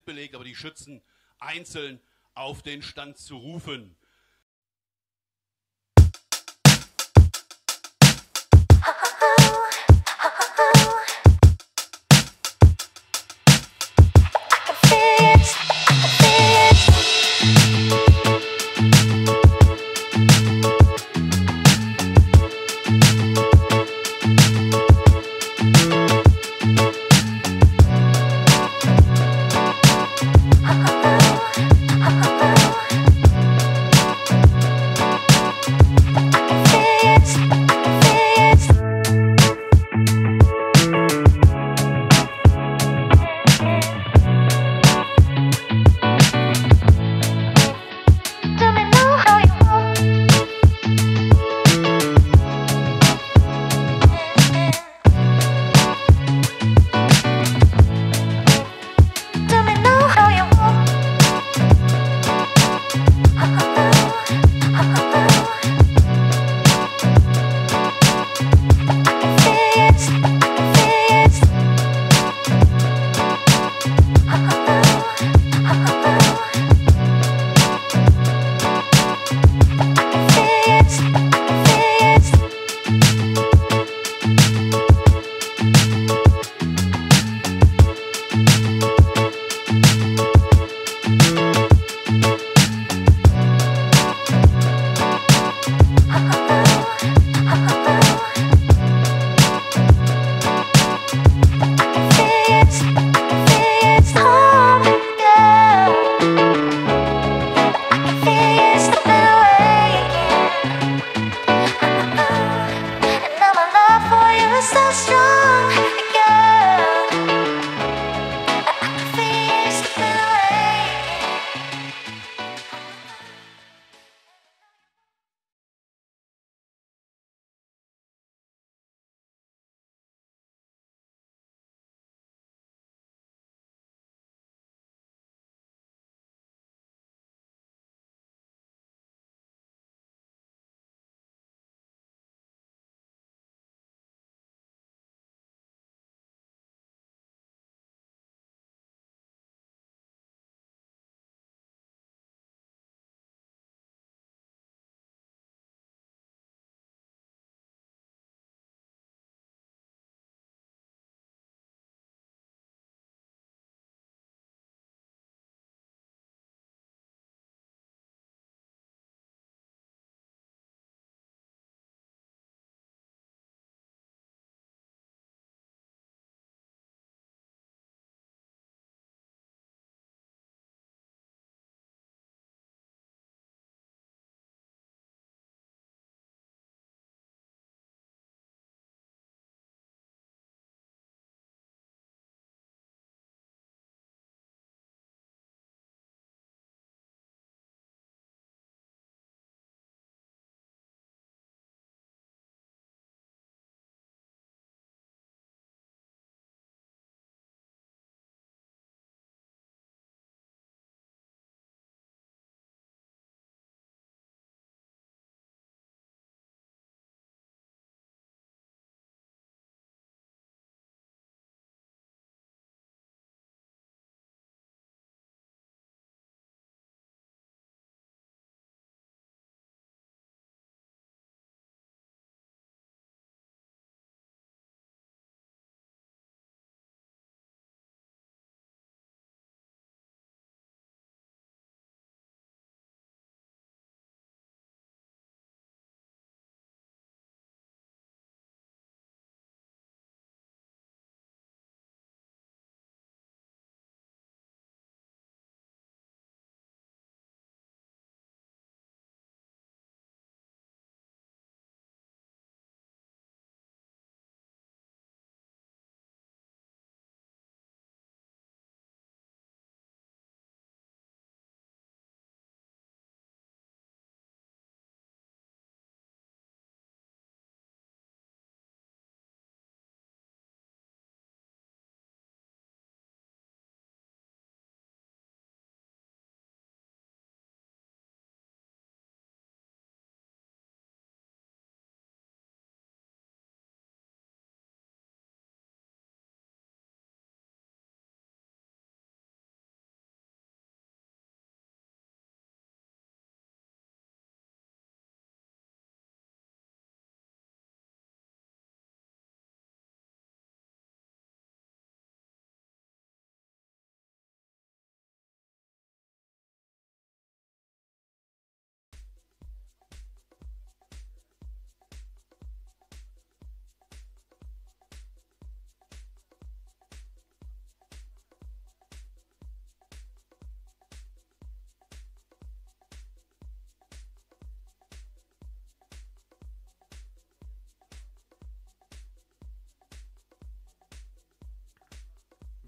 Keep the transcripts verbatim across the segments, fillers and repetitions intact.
Feldbeleg, aber die Schützen einzeln auf den Stand zu rufen.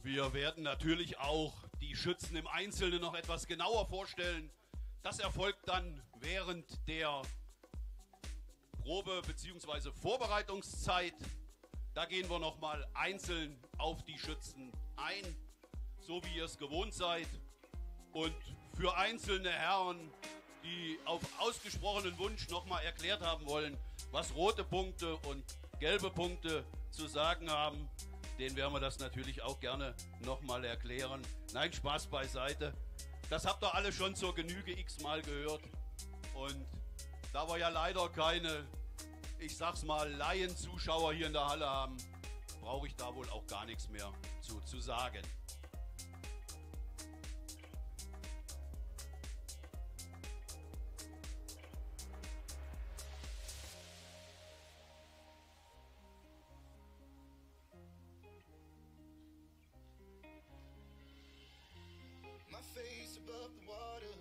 Wir werden natürlich auch die Schützen im Einzelnen noch etwas genauer vorstellen. Das erfolgt dann während der Probe- bzw. Vorbereitungszeit. Da gehen wir nochmal einzeln auf die Schützen ein, so wie ihr es gewohnt seid. Und für einzelne Herren, die auf ausgesprochenen Wunsch nochmal erklärt haben wollen, was rote Punkte und gelbe Punkte zu sagen haben, denen werden wir das natürlich auch gerne nochmal erklären. Nein, Spaß beiseite. Das habt ihr alle schon zur Genüge x-mal gehört. Und da wir ja leider keine, ich sag's mal, Laienzuschauer hier in der Halle haben, brauche ich da wohl auch gar nichts mehr zu, zu sagen. Face above the water,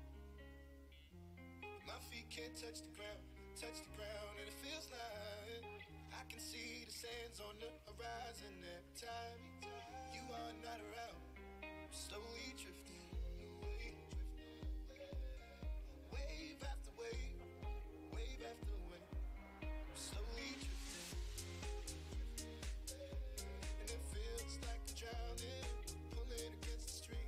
my feet can't touch the ground, touch the ground, and it feels like I can see the sands on the horizon every time you are not around. I'm slowly drifting away, wave after wave, wave after wave, I'm slowly drifting, and it feels like I'm drowning, pulling against the stream.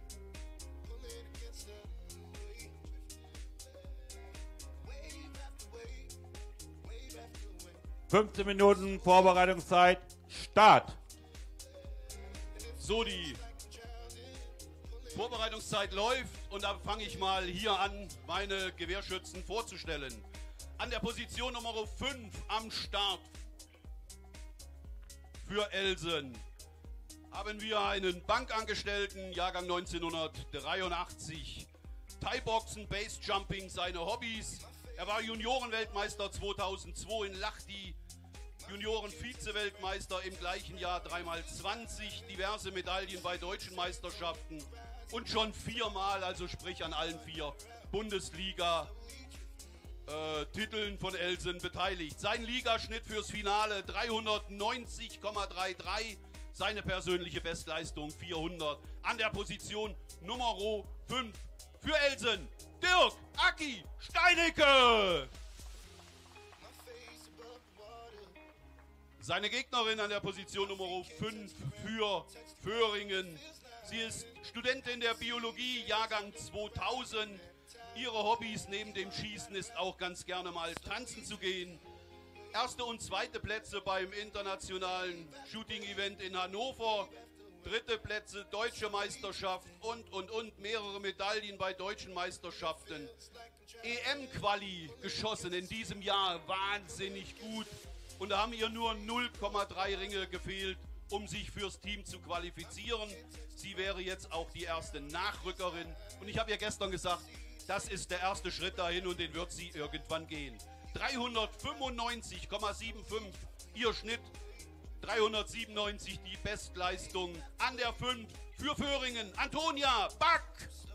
fünfzehn Minuten Vorbereitungszeit, Start. So, die Vorbereitungszeit läuft und da fange ich mal hier an, meine Gewehrschützen vorzustellen. An der Position Nummer fünf am Start für Elsen haben wir einen Bankangestellten, Jahrgang neunzehnhundertdreiundachtzig, Thai-Boxen, Base-Jumping, seine Hobbys. Er war Juniorenweltmeister zweitausendzwei in Lahti, Junioren-Vize-Weltmeister im gleichen Jahr, dreimal zwanzig, diverse Medaillen bei deutschen Meisterschaften und schon viermal, also sprich an allen vier Bundesliga-Titeln von Elsen beteiligt. Sein Ligaschnitt fürs Finale dreihundertneunzig Komma dreiunddreißig. Seine persönliche Bestleistung vierhundert. An der Position Nummer fünf für Elsen, Dirk Aki Steinecke. Seine Gegnerin an der Position Nummer fünf für Föhringen. Sie ist Studentin der Biologie, Jahrgang zweitausend. Ihre Hobbys neben dem Schießen ist auch ganz gerne mal tanzen zu gehen. Erste und zweite Plätze beim internationalen Shooting-Event in Hannover. Dritte Plätze, deutsche Meisterschaft und, und, und. Mehrere Medaillen bei deutschen Meisterschaften. E M-Quali geschossen in diesem Jahr. Wahnsinnig gut. Und da haben ihr nur null Komma drei Ringe gefehlt, um sich fürs Team zu qualifizieren. Sie wäre jetzt auch die erste Nachrückerin. Und ich habe ihr gestern gesagt, das ist der erste Schritt dahin und den wird sie irgendwann gehen. dreihundertfünfundneunzig Komma fünfundsiebzig, ihr Schnitt, dreihundertsiebenundneunzig die Bestleistung. An der fünf für Föhringen, Antonia Back.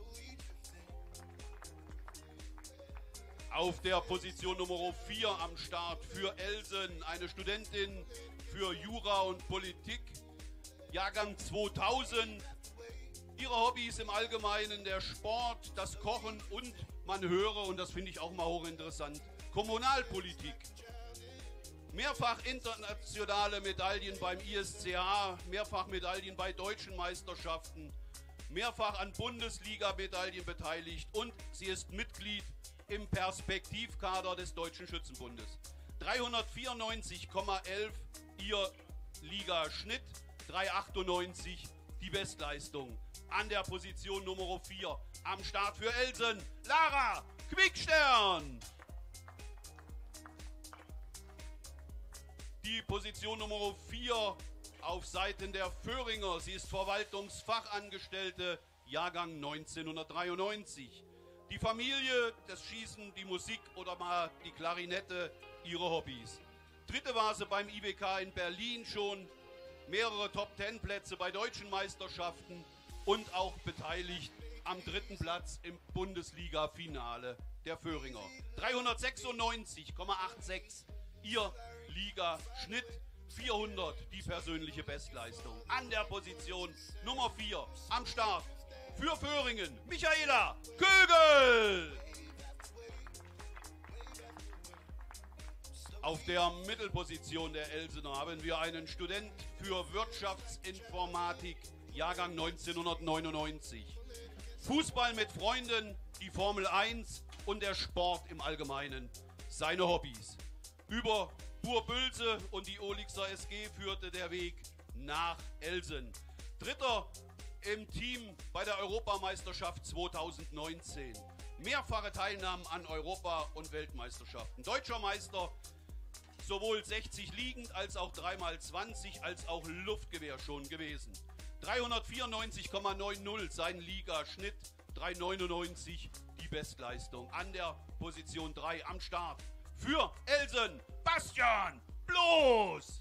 Auf der Position Nummer vier am Start für Elsen, eine Studentin für Jura und Politik, Jahrgang zweitausend. Ihre Hobbys im Allgemeinen der Sport, das Kochen und man höre, und das finde ich auch mal hochinteressant, Kommunalpolitik. Mehrfach internationale Medaillen beim I S C H, mehrfach Medaillen bei deutschen Meisterschaften, mehrfach an Bundesliga-Medaillen beteiligt und sie ist Mitglied im Perspektivkader des Deutschen Schützenbundes. dreihundertvierundneunzig Komma elf ihr Ligaschnitt, dreihundertachtundneunzig die Bestleistung. An der Position Nummer vier am Start für Elsen, Lara Quickstern. Die Position Nummer vier auf Seiten der Föhringer. Sie ist Verwaltungsfachangestellte, Jahrgang neunzehnhundertdreiundneunzig. Die Familie, das Schießen, die Musik oder mal die Klarinette, ihre Hobbys. Dritte war sie beim I W K in Berlin schon. Mehrere Top-Ten-Plätze bei deutschen Meisterschaften und auch beteiligt am dritten Platz im Bundesliga-Finale der Föhringer. dreihundertsechsundneunzig Komma sechsundachtzig ihr Ligaschnitt. vierhundert die persönliche Bestleistung. An der Position Nummer vier am Start für Föhringen Michaela Kögel. Auf der Mittelposition der Elsener haben wir einen Student für Wirtschaftsinformatik, Jahrgang neunzehnhundertneunundneunzig. Fußball mit Freunden, die Formel eins und der Sport im Allgemeinen, seine Hobbys. Über Burbülse und die Olixer S G führte der Weg nach Elsen. Dritter im Team bei der Europameisterschaft zweitausendneunzehn. Mehrfache Teilnahmen an Europa- und Weltmeisterschaften. Deutscher Meister sowohl sechzig liegend als auch drei mal zwanzig als auch Luftgewehr schon gewesen. dreihundertvierundneunzig Komma neunzig sein Ligaschnitt, drei neunundneunzig die Bestleistung. An der Position drei am Start für Elsen Bastian Bloß.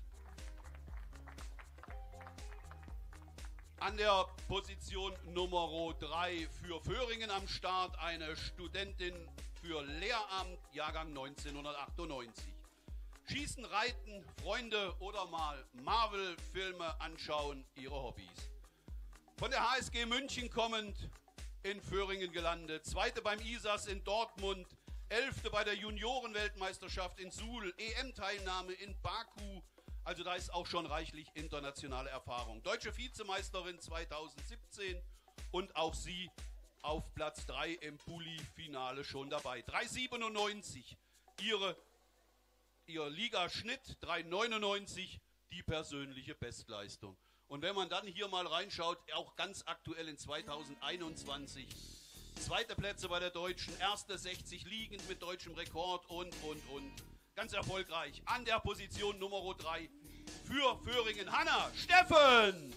An der Position Nummer drei für Föhringen am Start eine Studentin für Lehramt, Jahrgang neunzehnhundertachtundneunzig. Schießen, Reiten, Freunde oder mal Marvel-Filme anschauen, ihre Hobbys. Von der H S G München kommend in Föhringen gelandet, zweite beim I S A S in Dortmund, elfte bei der Junioren-Weltmeisterschaft in Suhl, E M-Teilnahme in Baku, also da ist auch schon reichlich internationale Erfahrung. Deutsche Vizemeisterin zweitausendsiebzehn und auch sie auf Platz drei im Bulli-Finale schon dabei. drei siebenundneunzig ihre Ihr Ligaschnitt, drei neunundneunzig die persönliche Bestleistung. Und wenn man dann hier mal reinschaut, auch ganz aktuell in zweitausendeinundzwanzig, zweite Plätze bei der Deutschen, erste sechzig liegend mit deutschem Rekord und, und, und. Ganz erfolgreich. An der Position Nummer drei für Föhringen Hanna Steffen.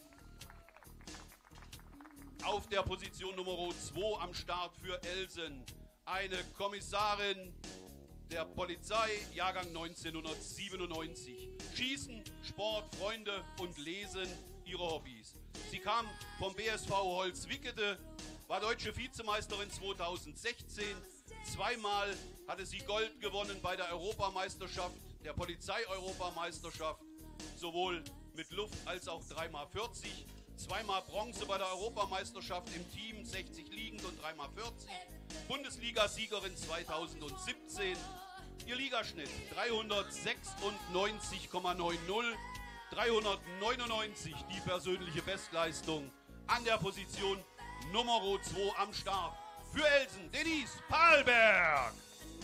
Auf der Position Nummer zwei am Start für Elsen eine Kommissarin der Polizei, Jahrgang neunzehnhundertsiebenundneunzig. Schießen, Sport, Freunde und Lesen, ihre Hobbys. Sie kam vom B S V Holzwickede, war deutsche Vizemeisterin zweitausendsechzehn. Zweimal hatte sie Gold gewonnen bei der Europameisterschaft, der Polizei-Europameisterschaft, sowohl mit Luft als auch drei mal vierzig. Zweimal Bronze bei der Europameisterschaft im Team, sechzig liegend und drei mal vierzig. Bundesliga-Siegerin zweitausendsiebzehn. Ihr Ligaschnitt dreihundertsechsundneunzig Komma neunzig, dreihundertneunundneunzig die persönliche Bestleistung. An der Position Nummer zwei am Start für Elsen Denise Palberg.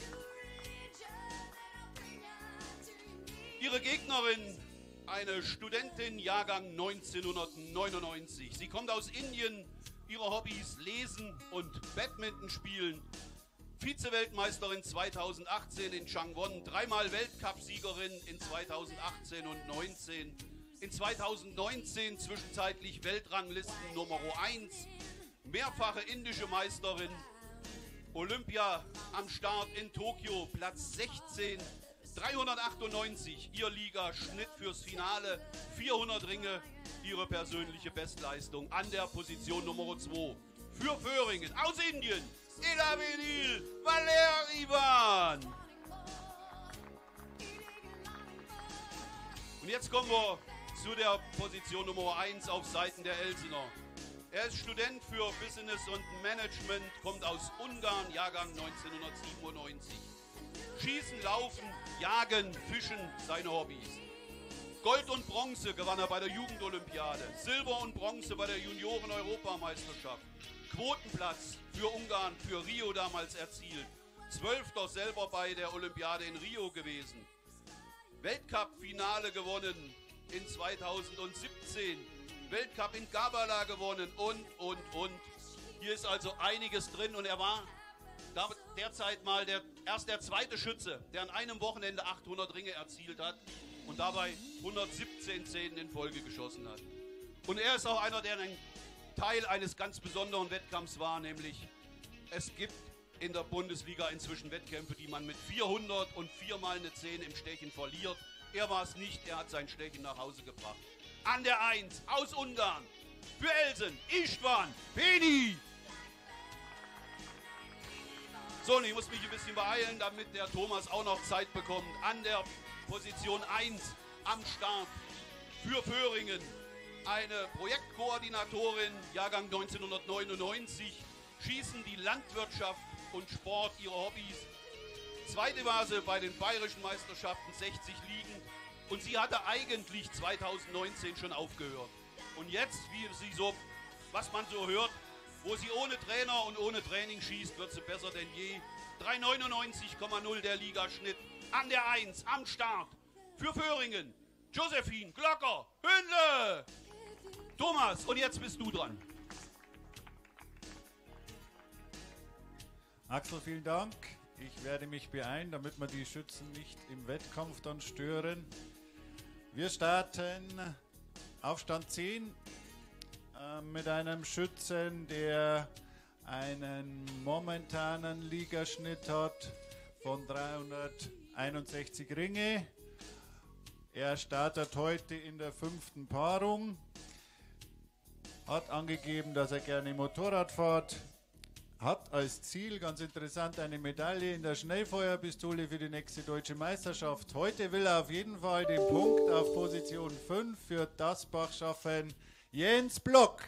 Ihre Gegnerin, eine Studentin, Jahrgang neunzehnhundertneunundneunzig. Sie kommt aus Indien, ihre Hobbys Lesen und Badminton spielen. Vize-Weltmeisterin zweitausendachtzehn in Changwon, dreimal Weltcupsiegerin in zweitausendachtzehn und neunzehn. In zweitausendneunzehn zwischenzeitlich Weltranglisten Nummer eins, mehrfache indische Meisterin, Olympia am Start in Tokio, Platz sechzehn. dreihundertachtundneunzig, ihr Ligaschnitt fürs Finale, vierhundert Ringe, ihre persönliche Bestleistung. An der Position Nummer zwei für Föhringen aus Indien, Elavenil Valerivan. Und jetzt kommen wir zu der Position Nummer eins auf Seiten der Elsener. Er ist Student für Business und Management, kommt aus Ungarn, Jahrgang neunzehnhundertsiebenundneunzig. Schießen, Laufen, Jagen, Fischen, seine Hobbys. Gold und Bronze gewann er bei der Jugendolympiade. Silber und Bronze bei der Junioren-Europameisterschaft. Quotenplatz für Ungarn, für Rio damals erzielt. Zwölfter selber bei der Olympiade in Rio gewesen. Weltcup-Finale gewonnen in zweitausendsiebzehn. Weltcup in Gabala gewonnen und, und, und. Hier ist also einiges drin und er war derzeit mal der, erst der zweite Schütze, der an einem Wochenende achthundert Ringe erzielt hat und dabei hundertsiebzehn Szenen in Folge geschossen hat. Und er ist auch einer, der ein Teil eines ganz besonderen Wettkampfs war, nämlich es gibt in der Bundesliga inzwischen Wettkämpfe, die man mit vierhundert und viermal eine zehn im Stechen verliert. Er war es nicht, er hat sein Stechen nach Hause gebracht. An der eins aus Ungarn für Elsen, Istvan Peni. So, und ich muss mich ein bisschen beeilen, damit der Thomas auch noch Zeit bekommt. An der Position eins am Start für Föhringen. Eine Projektkoordinatorin, Jahrgang neunzehnhundertneunundneunzig, Schießen, die Landwirtschaft und Sport, ihre Hobbys. Zweite war sie bei den bayerischen Meisterschaften, sechzig Ligen. Und sie hatte eigentlich zweitausendneunzehn schon aufgehört. Und jetzt, wie sie so, was man so hört, wo sie ohne Trainer und ohne Training schießt, wird sie besser denn je. drei neunundneunzig Komma null der Ligaschnitt. An der eins, am Start. Für Föhringen, Josephine Glocker, Hündle. Thomas, und jetzt bist du dran. Axel, vielen Dank. Ich werde mich beeilen, damit wir die Schützen nicht im Wettkampf dann stören. Wir starten Aufstand zehn äh, mit einem Schützen, der einen momentanen Ligaschnitt hat von dreihunderteinundsechzig Ringe. Er startet heute in der fünften Paarung, hat angegeben, dass er gerne Motorrad fährt, hat als Ziel, ganz interessant, eine Medaille in der Schnellfeuerpistole für die nächste deutsche Meisterschaft. Heute will er auf jeden Fall den Punkt auf Position fünf für Dasbach schaffen. Jens Block.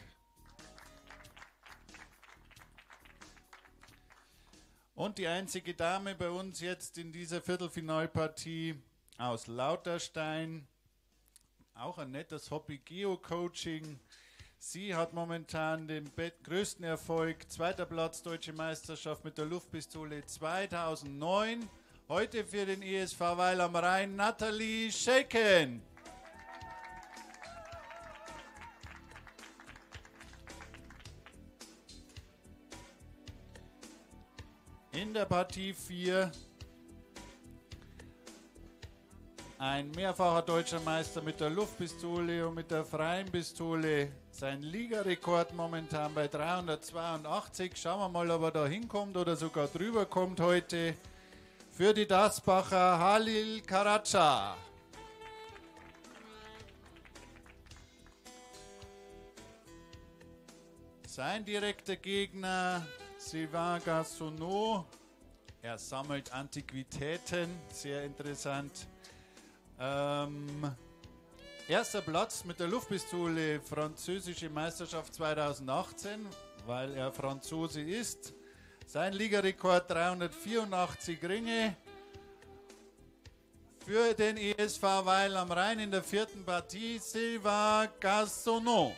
Und die einzige Dame bei uns jetzt in dieser Viertelfinalpartie aus Lauterstein. Auch ein nettes Hobby, Geocoaching. Sie hat momentan den größten Erfolg, zweiter Platz Deutsche Meisterschaft mit der Luftpistole zweitausendneun. Heute für den E S V Weil am Rhein Nathalie Schelken. In der Partie vier ein mehrfacher deutscher Meister mit der Luftpistole und mit der freien Pistole. Sein Ligarekord momentan bei dreihundertzweiundachtzig. Schauen wir mal, ob er da hinkommt oder sogar drüber kommt heute. Für die Dasbacher Halil Karaca. Sein direkter Gegner Sylvain Gassonneau. Er sammelt Antiquitäten, sehr interessant. Ähm, erster Platz mit der Luftpistole, französische Meisterschaft zweitausendachtzehn, weil er Franzose ist. Sein Ligarekord dreihundertvierundachtzig Ringe. Für den E S V Weil am Rhein in der vierten Partie Sylvain Gassonneau.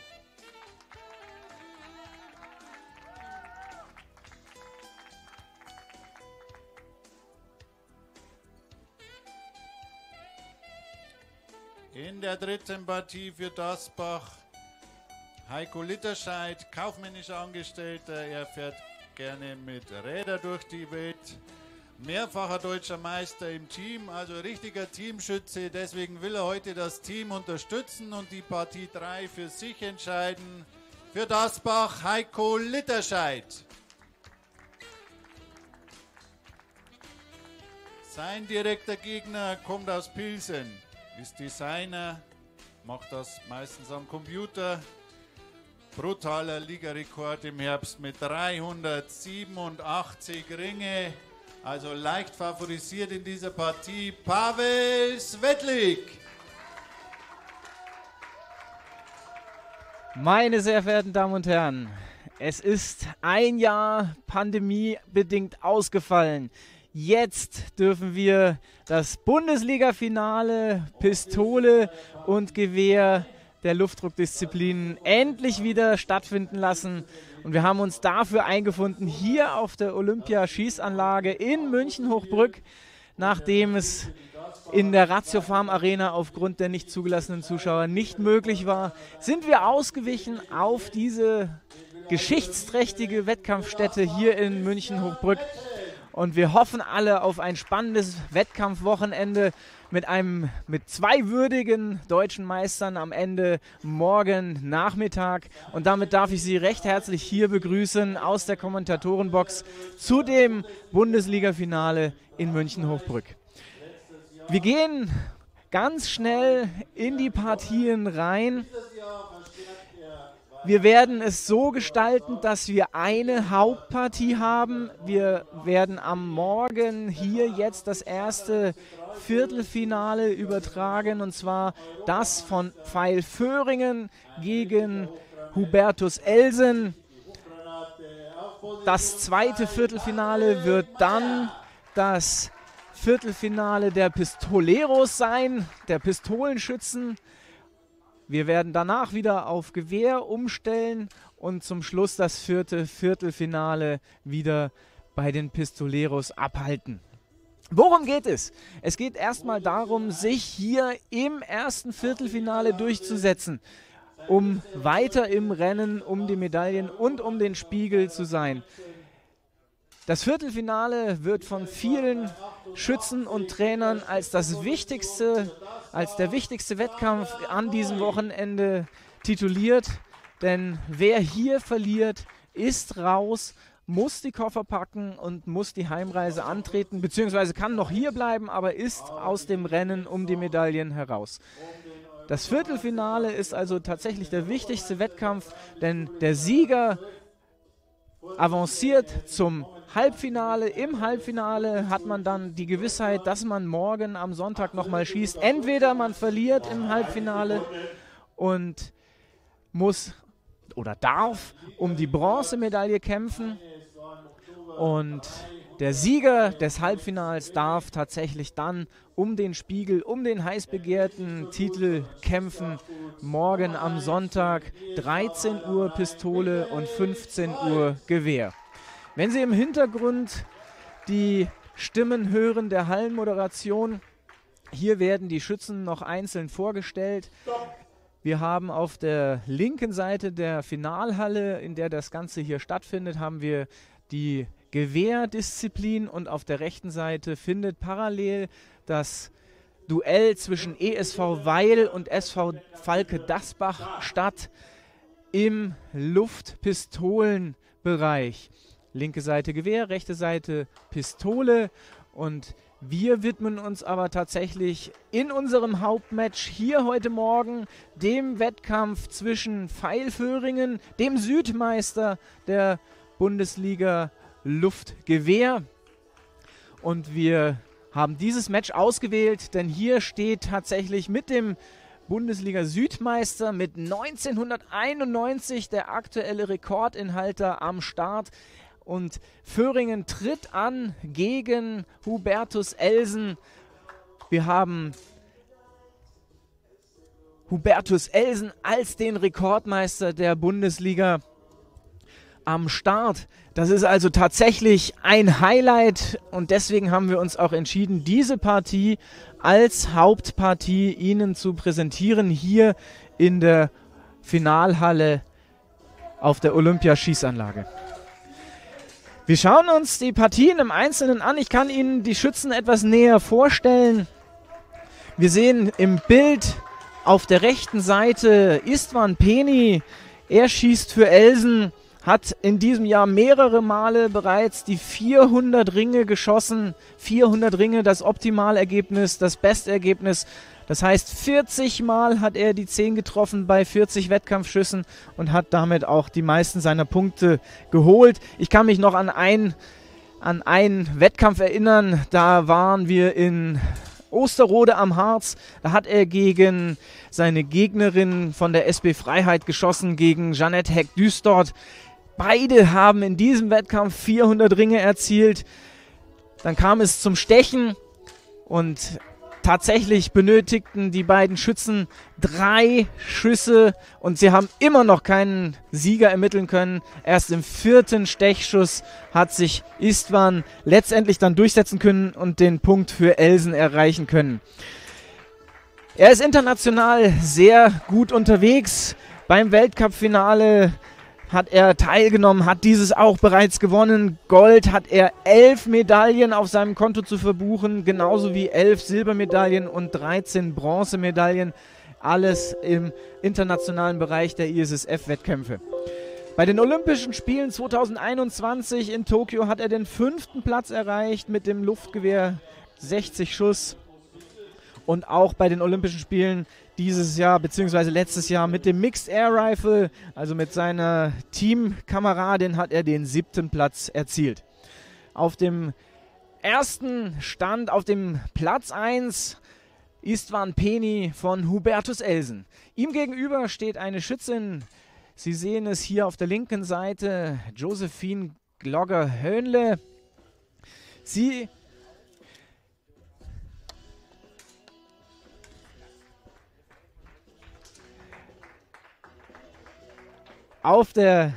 In der dritten Partie für Dasbach Heiko Litterscheid, kaufmännischer Angestellter. Er fährt gerne mit Rädern durch die Welt. Mehrfacher deutscher Meister im Team, also richtiger Teamschütze. Deswegen will er heute das Team unterstützen und die Partie drei für sich entscheiden. Für Dasbach Heiko Litterscheid. Sein direkter Gegner kommt aus Pilsen. Ist Designer, macht das meistens am Computer. Brutaler Ligarekord im Herbst mit dreihundertsiebenundachtzig Ringe. Also leicht favorisiert in dieser Partie Pavel Svetlik. Meine sehr verehrten Damen und Herren, es ist ein Jahr pandemiebedingt ausgefallen. Jetzt dürfen wir das Bundesliga-Finale Pistole und Gewehr der Luftdruckdisziplinen endlich wieder stattfinden lassen. Und wir haben uns dafür eingefunden hier auf der Olympia-Schießanlage in München-Hochbrück, nachdem es in der Ratio Farm Arena aufgrund der nicht zugelassenen Zuschauer nicht möglich war, sind wir ausgewichen auf diese geschichtsträchtige Wettkampfstätte hier in München-Hochbrück. Und wir hoffen alle auf ein spannendes Wettkampfwochenende mit einem mit zwei würdigen deutschen Meistern am Ende morgen Nachmittag. Und damit darf ich Sie recht herzlich hier begrüßen aus der Kommentatorenbox zu dem Bundesliga-Finale in München-Hochbrück. Wir gehen ganz schnell in die Partien rein. Wir werden es so gestalten, dass wir eine Hauptpartie haben. Wir werden am Morgen hier jetzt das erste Viertelfinale übertragen, und zwar das von Pfeil Föhringen gegen Hubertus Elsen. Das zweite Viertelfinale wird dann das Viertelfinale der Pistoleros sein, der Pistolenschützen. Wir werden danach wieder auf Gewehr umstellen und zum Schluss das vierte Viertelfinale wieder bei den Pistoleros abhalten. Worum geht es? Es geht erstmal darum, sich hier im ersten Viertelfinale durchzusetzen, um weiter im Rennen um die Medaillen und um den Spiegel zu sein. Das Viertelfinale wird von vielen Schützen und Trainern als das wichtigste, als der wichtigste Wettkampf an diesem Wochenende tituliert. Denn wer hier verliert, ist raus, muss die Koffer packen und muss die Heimreise antreten, beziehungsweise kann noch hier bleiben, aber ist aus dem Rennen um die Medaillen heraus. Das Viertelfinale ist also tatsächlich der wichtigste Wettkampf, denn der Sieger avanciert zum Halbfinale. Im Halbfinale hat man dann die Gewissheit, dass man morgen am Sonntag nochmal schießt. Entweder man verliert im Halbfinale und muss oder darf um die Bronzemedaille kämpfen, und der Sieger des Halbfinals darf tatsächlich dann um den Spiegel, um den heiß begehrten Titel kämpfen. Morgen am Sonntag, dreizehn Uhr Pistole und fünfzehn Uhr Gewehr. Wenn Sie im Hintergrund die Stimmen hören der Hallenmoderation, hier werden die Schützen noch einzeln vorgestellt. Wir haben auf der linken Seite der Finalhalle, in der das Ganze hier stattfindet, haben wir die Gewehrdisziplin, und auf der rechten Seite findet parallel das Duell zwischen E S V Weil und S V Falke Dasbach statt im Luftpistolenbereich. Linke Seite Gewehr, rechte Seite Pistole, und wir widmen uns aber tatsächlich in unserem Hauptmatch hier heute Morgen dem Wettkampf zwischen Pfeil Föhringen, dem Südmeister der Bundesliga Luftgewehr. Und wir haben dieses Match ausgewählt, denn hier steht tatsächlich mit dem Bundesliga-Südmeister mit neunzehnhunderteinundneunzig der aktuelle Rekordinhalter am Start. Und Föhringen tritt an gegen Hubertus Elsen. Wir haben Hubertus Elsen als den Rekordmeister der Bundesliga am Start. Das ist also tatsächlich ein Highlight, und deswegen haben wir uns auch entschieden, diese Partie als Hauptpartie Ihnen zu präsentieren, hier in der Finalhalle auf der Olympiaschießanlage. Wir schauen uns die Partien im Einzelnen an. Ich kann Ihnen die Schützen etwas näher vorstellen. Wir sehen im Bild auf der rechten Seite Istvan Peni. Er schießt für Elsen, hat in diesem Jahr mehrere Male bereits die vierhundert Ringe geschossen. vierhundert Ringe, das Optimalergebnis, das Bestergebnis. Das heißt, vierzig Mal hat er die zehn getroffen bei vierzig Wettkampfschüssen und hat damit auch die meisten seiner Punkte geholt. Ich kann mich noch an, ein, an einen Wettkampf erinnern, da waren wir in Osterode am Harz. Da hat er gegen seine Gegnerin von der S B Freiheit geschossen, gegen Jeanette Heck-Düstort. Beide haben in diesem Wettkampf vierhundert Ringe erzielt. Dann kam es zum Stechen, und tatsächlich benötigten die beiden Schützen drei Schüsse, und sie haben immer noch keinen Sieger ermitteln können. Erst im vierten Stechschuss hat sich Istvan letztendlich dann durchsetzen können und den Punkt für Elsen erreichen können. Er ist international sehr gut unterwegs. Beim Weltcup-Finale hat er teilgenommen, hat dieses auch bereits gewonnen. Gold hat er elf Medaillen auf seinem Konto zu verbuchen, genauso wie elf Silbermedaillen und dreizehn Bronzemedaillen. Alles im internationalen Bereich der I S S F-Wettkämpfe. Bei den Olympischen Spielen zweitausendeinundzwanzig in Tokio hat er den fünften Platz erreicht mit dem Luftgewehr sechzig Schuss. Und auch bei den Olympischen Spielen dieses Jahr bzw. letztes Jahr mit dem Mixed Air Rifle, also mit seiner Teamkameradin, hat er den siebten Platz erzielt. Auf dem ersten Stand, auf dem Platz eins, Istvan Peni von Hubertus Elsen. Ihm gegenüber steht eine Schützin, Sie sehen es hier auf der linken Seite, Josephine Glogger-Höhnle. Sie auf der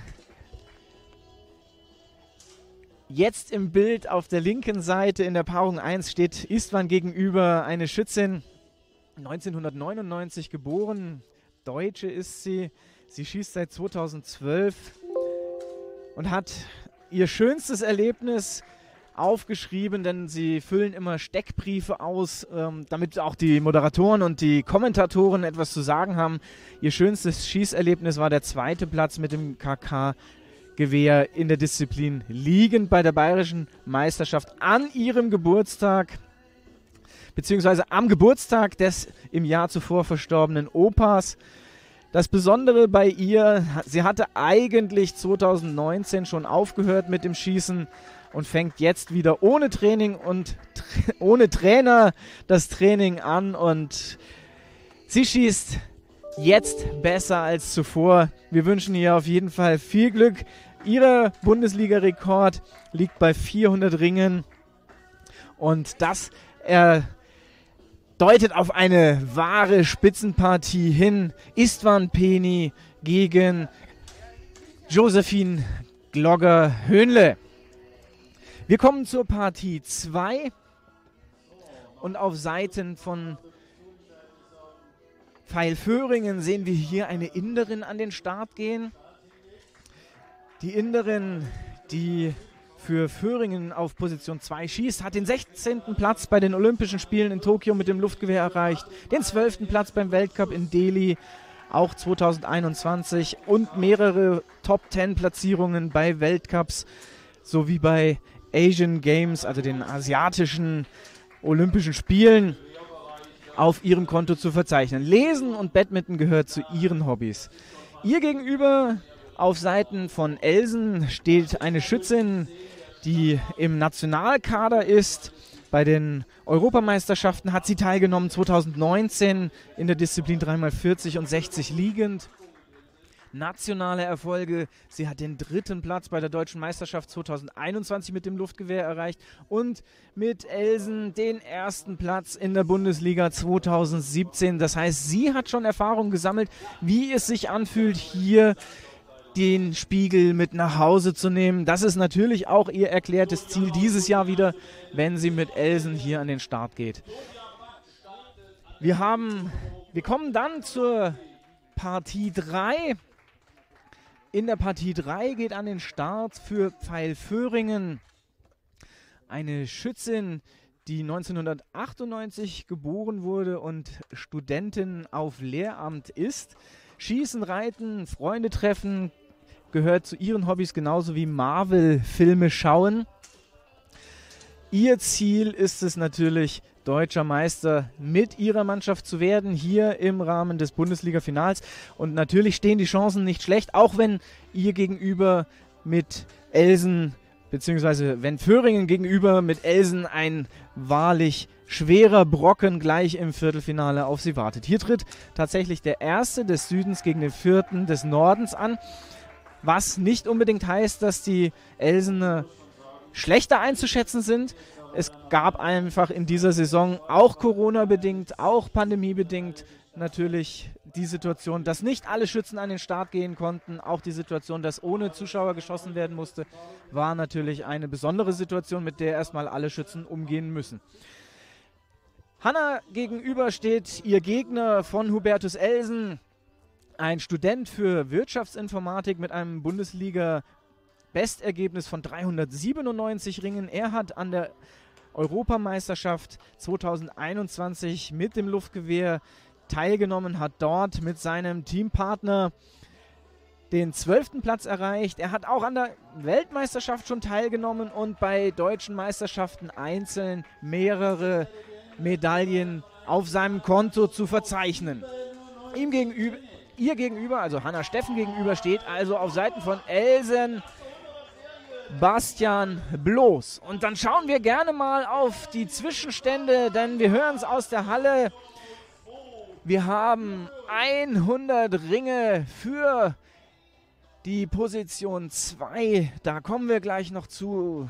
jetzt im Bild auf der linken Seite in der Paarung eins steht Istvan gegenüber eine Schützin, neunzehnhundertneunundneunzig geboren, Deutsche ist sie. Sie schießt seit zweitausendzwölf und hat ihr schönstes Erlebnis aufgeschrieben, denn sie füllen immer Steckbriefe aus, ähm, damit auch die Moderatoren und die Kommentatoren etwas zu sagen haben. Ihr schönstes Schießerlebnis war der zweite Platz mit dem K K-Gewehr in der Disziplin liegend bei der Bayerischen Meisterschaft an ihrem Geburtstag, beziehungsweise am Geburtstag des im Jahr zuvor verstorbenen Opas. Das Besondere bei ihr, sie hatte eigentlich zweitausendneunzehn schon aufgehört mit dem Schießen und fängt jetzt wieder ohne Training und tra- ohne Trainer das Training an und sie schießt jetzt besser als zuvor. Wir wünschen ihr auf jeden Fall viel Glück. Ihr Bundesliga-Rekord liegt bei vierhundert Ringen und das er deutet auf eine wahre Spitzenpartie hin. Istvan Peni gegen Josephine Glogger-Höhnle. Wir kommen zur Partie zwei und auf Seiten von Pfeil-Föhringen sehen wir hier eine Inderin an den Start gehen. Die Inderin, die für Föhringen auf Position zwei schießt, hat den sechzehnten Platz bei den Olympischen Spielen in Tokio mit dem Luftgewehr erreicht, den zwölften Platz beim Weltcup in Delhi, auch zweitausendeinundzwanzig und mehrere Top zehn Platzierungen bei Weltcups sowie bei Asian Games, also den asiatischen Olympischen Spielen, auf ihrem Konto zu verzeichnen. Lesen und Badminton gehört zu ihren Hobbys. Ihr gegenüber auf Seiten von Elsen steht eine Schützin, die im Nationalkader ist. Bei den Europameisterschaften hat sie teilgenommen zweitausendneunzehn in der Disziplin drei mal vierzig und sechzig liegend. Nationale Erfolge, sie hat den dritten Platz bei der Deutschen Meisterschaft zweitausendeinundzwanzig mit dem Luftgewehr erreicht und mit Elsen den ersten Platz in der Bundesliga zweitausendsiebzehn. Das heißt, sie hat schon Erfahrung gesammelt, wie es sich anfühlt, hier den Spiegel mit nach Hause zu nehmen. Das ist natürlich auch ihr erklärtes Ziel dieses Jahr wieder, wenn sie mit Elsen hier an den Start geht. Wir haben, wir kommen dann zur Partie drei. In der Partie drei geht an den Start für Pfeil-Föhringen eine Schützin, die neunzehnhundertachtundneunzig geboren wurde und Studentin auf Lehramt ist. Schießen, Reiten, Freunde treffen gehört zu ihren Hobbys, genauso wie Marvel-Filme schauen. Ihr Ziel ist es natürlich, deutscher Meister mit ihrer Mannschaft zu werden, hier im Rahmen des Bundesliga-Finals. Und natürlich stehen die Chancen nicht schlecht, auch wenn ihr gegenüber mit Elsen, beziehungsweise wenn Föhringen gegenüber mit Elsen ein wahrlich schwerer Brocken gleich im Viertelfinale auf sie wartet. Hier tritt tatsächlich der Erste des Südens gegen den Vierten des Nordens an, was nicht unbedingt heißt, dass die Elsener schlechter einzuschätzen sind. Es gab einfach in dieser Saison auch Corona-bedingt, auch pandemiebedingt natürlich die Situation, dass nicht alle Schützen an den Start gehen konnten. Auch die Situation, dass ohne Zuschauer geschossen werden musste, war natürlich eine besondere Situation, mit der erstmal alle Schützen umgehen müssen. Hanna gegenüber steht ihr Gegner von Hubertus Elsen, ein Student für Wirtschaftsinformatik mit einem Bundesliga-Bestergebnis von dreihundertsiebenundneunzig Ringen. Er hat an der Europameisterschaft zweitausendeinundzwanzig mit dem Luftgewehr teilgenommen, hat dort mit seinem Teampartner den zwölften Platz erreicht. Er hat auch an der Weltmeisterschaft schon teilgenommen und bei deutschen Meisterschaften einzeln mehrere Medaillen auf seinem Konto zu verzeichnen. Ihm gegenüber, ihr gegenüber, also Hannah Steffen gegenüber, steht also auf Seiten von Elsen Bastian Bloß. Und dann schauen wir gerne mal auf die Zwischenstände, denn wir hören es aus der Halle. Wir haben hundert Ringe für die Position zwei. Da kommen wir gleich noch zu.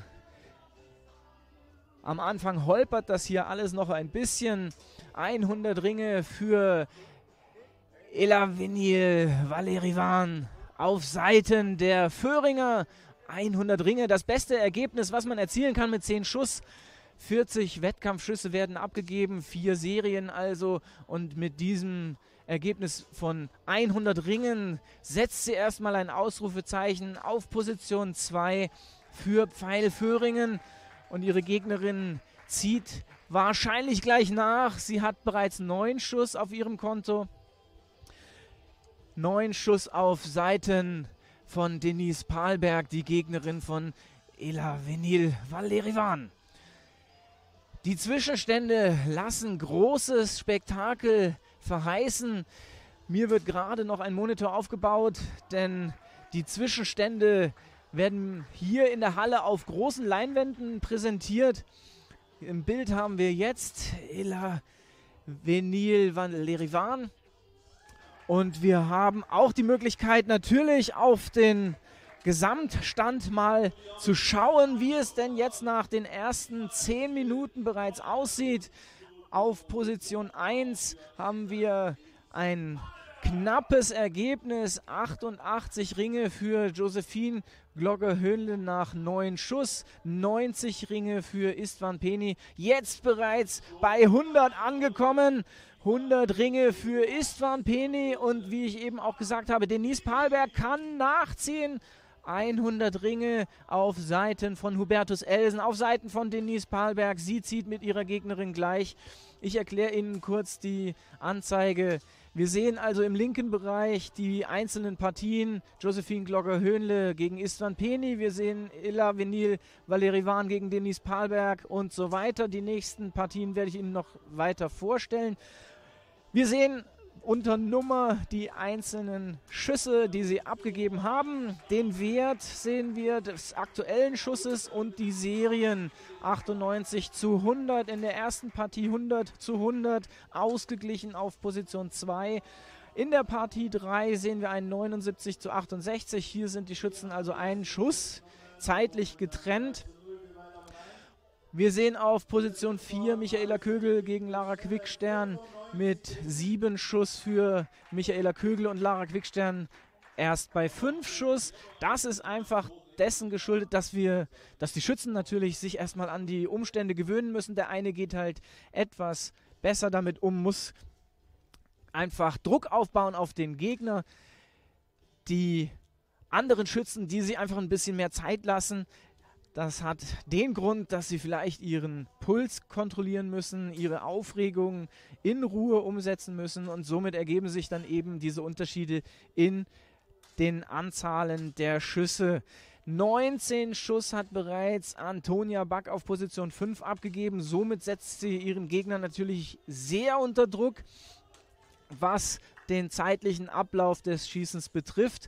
Am Anfang holpert das hier alles noch ein bisschen. hundert Ringe für Elavenil Valerivan auf Seiten der Föhringer. hundert Ringe, das beste Ergebnis, was man erzielen kann mit zehn Schuss. vierzig Wettkampfschüsse werden abgegeben, vier Serien also. Und mit diesem Ergebnis von hundert Ringen setzt sie erstmal ein Ausrufezeichen auf Position zwei für Pfeil Föhringen. Und ihre Gegnerin zieht wahrscheinlich gleich nach. Sie hat bereits neun Schuss auf ihrem Konto. Neun Schuss auf Seiten von Denise Pahlberg, die Gegnerin von Elavenil Valerivan. Die Zwischenstände lassen großes Spektakel verheißen. Mir wird gerade noch ein Monitor aufgebaut, denn die Zwischenstände werden hier in der Halle auf großen Leinwänden präsentiert. Im Bild haben wir jetzt Elavenil Valerivan. Und wir haben auch die Möglichkeit, natürlich auf den Gesamtstand mal zu schauen, wie es denn jetzt nach den ersten zehn Minuten bereits aussieht. Auf Position eins haben wir ein knappes Ergebnis, achtundachtzig Ringe für Josephine Glogge-Höhnle nach neun Schuss, neunzig Ringe für Istvan Peni, jetzt bereits bei hundert angekommen. hundert Ringe für Istvan Peni und wie ich eben auch gesagt habe, Denise Pahlberg kann nachziehen. hundert Ringe auf Seiten von Hubertus Elsen, auf Seiten von Denise Pahlberg. Sie zieht mit ihrer Gegnerin gleich. Ich erkläre Ihnen kurz die Anzeige. Wir sehen also im linken Bereich die einzelnen Partien. Josephine Glogge-Höhnle gegen Istvan Peni. Wir sehen Elavenil Valerivan gegen Denise Pahlberg und so weiter. Die nächsten Partien werde ich Ihnen noch weiter vorstellen. Wir sehen unter Nummer die einzelnen Schüsse, die sie abgegeben haben. Den Wert sehen wir des aktuellen Schusses und die Serien. achtundneunzig zu hundert in der ersten Partie, hundert zu hundert, ausgeglichen auf Position zwei. In der Partie drei sehen wir einen neunundsiebzig zu achtundsechzig. Hier sind die Schützen also einen Schuss, zeitlich getrennt. Wir sehen auf Position vier Michaela Kögel gegen Lara Quickstern mit sieben Schuss für Michaela Kögel und Lara Quickstern erst bei fünf Schuss. Das ist einfach dessen geschuldet, dass wir, dass die Schützen natürlich sich erstmal an die Umstände gewöhnen müssen. Der eine geht halt etwas besser damit um, muss einfach Druck aufbauen auf den Gegner. Die anderen Schützen, die sie einfach ein bisschen mehr Zeit lassen, das hat den Grund, dass sie vielleicht ihren Puls kontrollieren müssen, ihre Aufregung in Ruhe umsetzen müssen und somit ergeben sich dann eben diese Unterschiede in den Anzahlen der Schüsse. neunzehn Schuss hat bereits Antonia Back auf Position fünf abgegeben, somit setzt sie ihren Gegner natürlich sehr unter Druck, was den zeitlichen Ablauf des Schießens betrifft.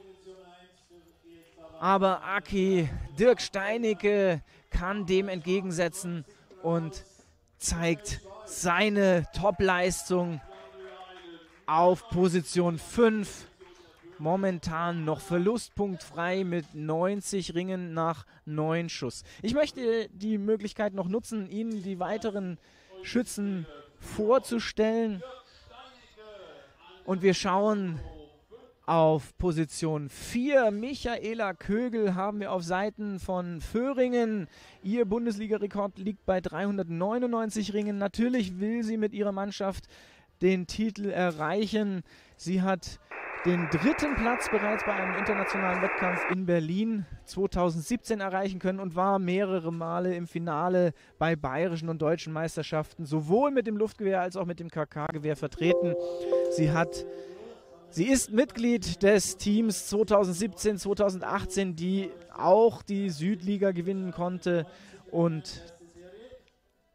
Aber Aki Dirk Steinecke kann dem entgegensetzen und zeigt seine Top-Leistung auf Position fünf. Momentan noch verlustpunktfrei mit neunzig Ringen nach neun Schuss. Ich möchte die Möglichkeit noch nutzen, Ihnen die weiteren Schützen vorzustellen. Und wir schauen auf Position vier. Michaela Kögel haben wir auf Seiten von Föhringen. Ihr Bundesliga-Rekord liegt bei dreihundertneunundneunzig Ringen. Natürlich will sie mit ihrer Mannschaft den Titel erreichen. Sie hat den dritten Platz bereits bei einem internationalen Wettkampf in Berlin zweitausendsiebzehn erreichen können und war mehrere Male im Finale bei bayerischen und deutschen Meisterschaften sowohl mit dem Luftgewehr als auch mit dem K K-Gewehr vertreten. Sie hat Sie ist Mitglied des Teams zweitausendsiebzehn, zweitausendachtzehn, die auch die Südliga gewinnen konnte und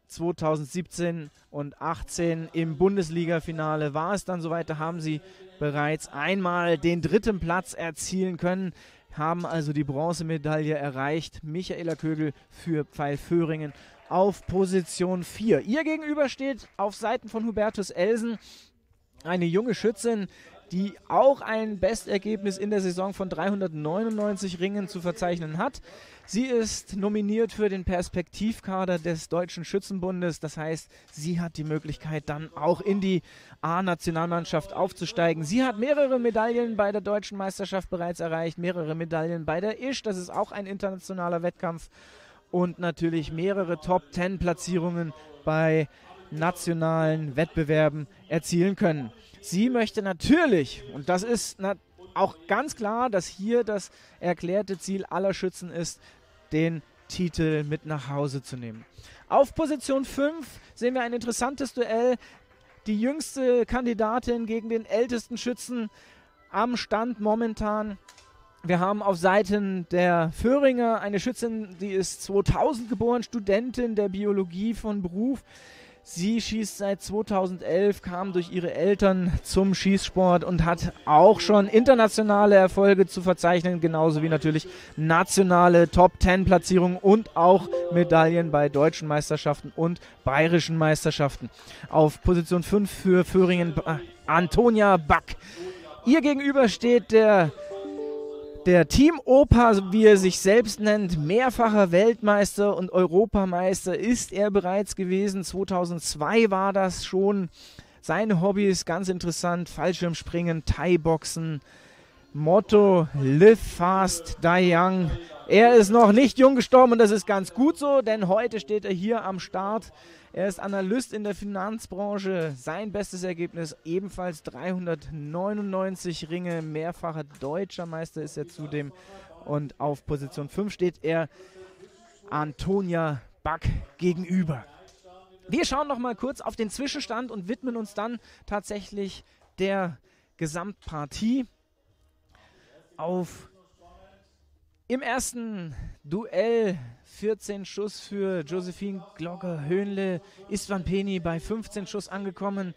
zweitausendsiebzehn und achtzehn im Bundesliga-Finale war es dann soweit. Da haben sie bereits einmal den dritten Platz erzielen können, haben also die Bronzemedaille erreicht. Michaela Kögel für Pfeil-Föhringen auf Position vier. Ihr gegenüber steht auf Seiten von Hubertus Elsen eine junge Schützin, die auch ein Bestergebnis in der Saison von dreihundertneunundneunzig Ringen zu verzeichnen hat. Sie ist nominiert für den Perspektivkader des Deutschen Schützenbundes. Das heißt, sie hat die Möglichkeit, dann auch in die A-Nationalmannschaft aufzusteigen. Sie hat mehrere Medaillen bei der Deutschen Meisterschaft bereits erreicht, mehrere Medaillen bei der I S H, das ist auch ein internationaler Wettkampf, und natürlich mehrere Top-Zehn-Platzierungen bei nationalen Wettbewerben erzielen können. Sie möchte natürlich, und das ist na- auch ganz klar, dass hier das erklärte Ziel aller Schützen ist, den Titel mit nach Hause zu nehmen. Auf Position fünf sehen wir ein interessantes Duell. Die jüngste Kandidatin gegen den ältesten Schützen am Stand momentan. Wir haben auf Seiten der Föhringer eine Schützin, die ist zweitausend geboren, Studentin der Biologie von Beruf. Sie schießt seit zweitausendelf, kam durch ihre Eltern zum Schießsport und hat auch schon internationale Erfolge zu verzeichnen, genauso wie natürlich nationale Top-Zehn-Platzierungen und auch Medaillen bei deutschen Meisterschaften und bayerischen Meisterschaften. Auf Position fünf für Föhringen äh, Antonia Back. Ihr gegenüber steht der Der Team-Opa, wie er sich selbst nennt, mehrfacher Weltmeister und Europameister ist er bereits gewesen. zweitausendzwei war das schon. Seine Hobbys, ganz interessant, Fallschirmspringen, Thai-Boxen, Motto Live Fast, Die Young. Er ist noch nicht jung gestorben und das ist ganz gut so, denn heute steht er hier am Start. Er ist Analyst in der Finanzbranche. Sein bestes Ergebnis ebenfalls dreihundertneunundneunzig Ringe. Mehrfacher deutscher Meister ist er zudem. Und auf Position fünf steht er Antonia Back gegenüber. Wir schauen noch mal kurz auf den Zwischenstand und widmen uns dann tatsächlich der Gesamtpartie. Auf Im ersten Duell vierzehn Schuss für Josephine Glogger-Höhnle, Istvan Peni bei fünfzehn Schuss angekommen.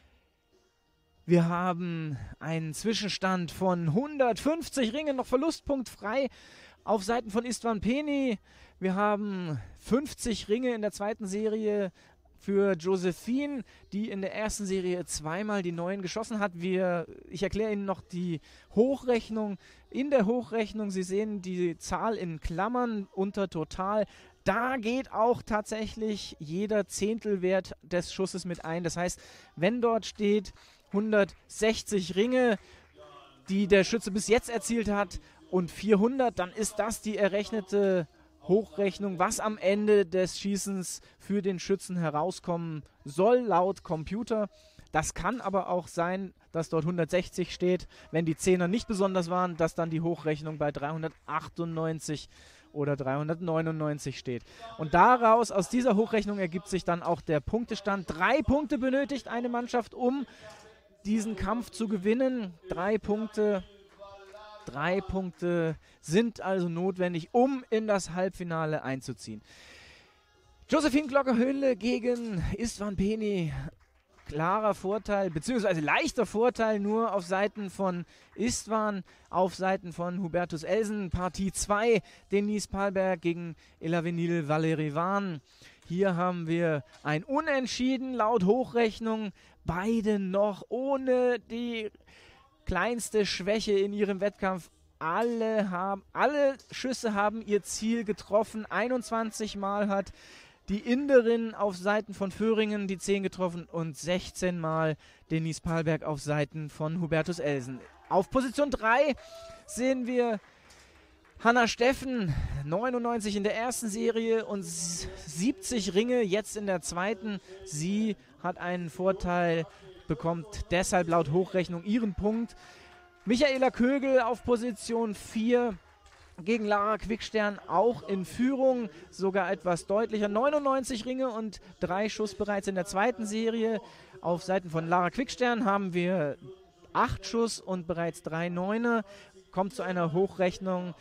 Wir haben einen Zwischenstand von hundertfünfzig Ringen, noch verlustpunktfrei auf Seiten von Istvan Peni. Wir haben fünfzig Ringe in der zweiten Serie für Josephine, die in der ersten Serie zweimal die neun geschossen hat. Wir, ich erkläre Ihnen noch die Hochrechnung. In der Hochrechnung, Sie sehen die Zahl in Klammern unter Total. Da geht auch tatsächlich jeder Zehntelwert des Schusses mit ein. Das heißt, wenn dort steht hundertsechzig Ringe, die der Schütze bis jetzt erzielt hat, und vierhundert, dann ist das die errechnete Hochrechnung, was am Ende des Schießens für den Schützen herauskommen soll, laut Computer. Das kann aber auch sein, dass dort hundertsechzig steht, wenn die Zehner nicht besonders waren, dass dann die Hochrechnung bei dreihundertachtundneunzig oder dreihundertneunundneunzig steht. Und daraus, aus dieser Hochrechnung ergibt sich dann auch der Punktestand. Drei Punkte benötigt eine Mannschaft, um diesen Kampf zu gewinnen. Drei Punkte Drei Punkte sind also notwendig, um in das Halbfinale einzuziehen. Josephine Glogger-Höhnle gegen Istvan Peni. Klarer Vorteil, beziehungsweise leichter Vorteil nur auf Seiten von Istvan, auf Seiten von Hubertus Elsen. Partie zwei, Denise Palberg gegen Elavenil Valerivan. Hier haben wir ein Unentschieden laut Hochrechnung. Beide noch ohne die kleinste Schwäche in ihrem Wettkampf. Alle, haben, alle Schüsse haben ihr Ziel getroffen. einundzwanzig Mal hat die Inderin auf Seiten von Föhringen die zehn getroffen und sechzehn Mal Denise Palberg auf Seiten von Hubertus Elsen. Auf Position drei sehen wir Hanna Steffen, neunundneunzig in der ersten Serie und siebzig Ringe jetzt in der zweiten. Sie hat einen Vorteil, bekommt deshalb laut Hochrechnung ihren Punkt. Michaela Kögel auf Position vier gegen Lara Quickstern auch in Führung, sogar etwas deutlicher. neunundneunzig Ringe und drei Schuss bereits in der zweiten Serie. Auf Seiten von Lara Quickstern haben wir acht Schuss und bereits drei Neuner. Kommt zu einer Hochrechnung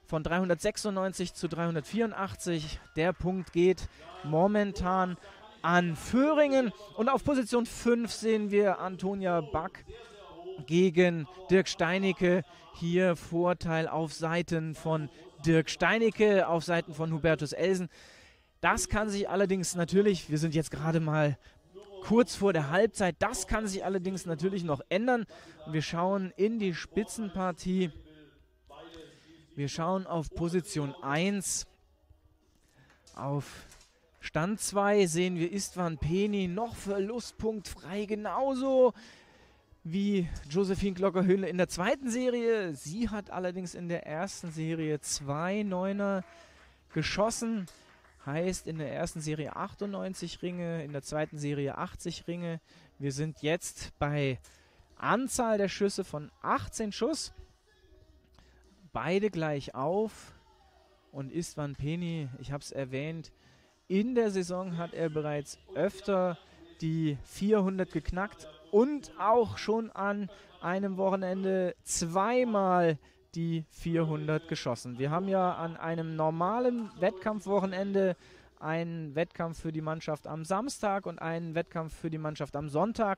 von dreihundertsechsundneunzig zu dreihundertvierundachtzig. Der Punkt geht momentan an Föhringen. Und auf Position fünf sehen wir Antonia Back gegen Dirk Steinecke. Hier Vorteil auf Seiten von Dirk Steinecke, auf Seiten von Hubertus Elsen. Das kann sich allerdings natürlich, wir sind jetzt gerade mal kurz vor der Halbzeit, das kann sich allerdings natürlich noch ändern. Wir schauen in die Spitzenpartie. Wir schauen auf Position eins. Auf Stand zwei sehen wir Istvan Peni noch verlustpunktfrei, genauso wie Josephine Glocker-Hülle in der zweiten Serie. Sie hat allerdings in der ersten Serie zwei Neuner geschossen. Heißt in der ersten Serie achtundneunzig Ringe, in der zweiten Serie achtzig Ringe. Wir sind jetzt bei Anzahl der Schüsse von achtzehn Schuss. Beide gleich auf. Und Istvan Peni, ich habe es erwähnt, in der Saison hat er bereits öfter die vierhundert geknackt und auch schon an einem Wochenende zweimal die vierhundert geschossen. Wir haben ja an einem normalen Wettkampfwochenende einen Wettkampf für die Mannschaft am Samstag und einen Wettkampf für die Mannschaft am Sonntag.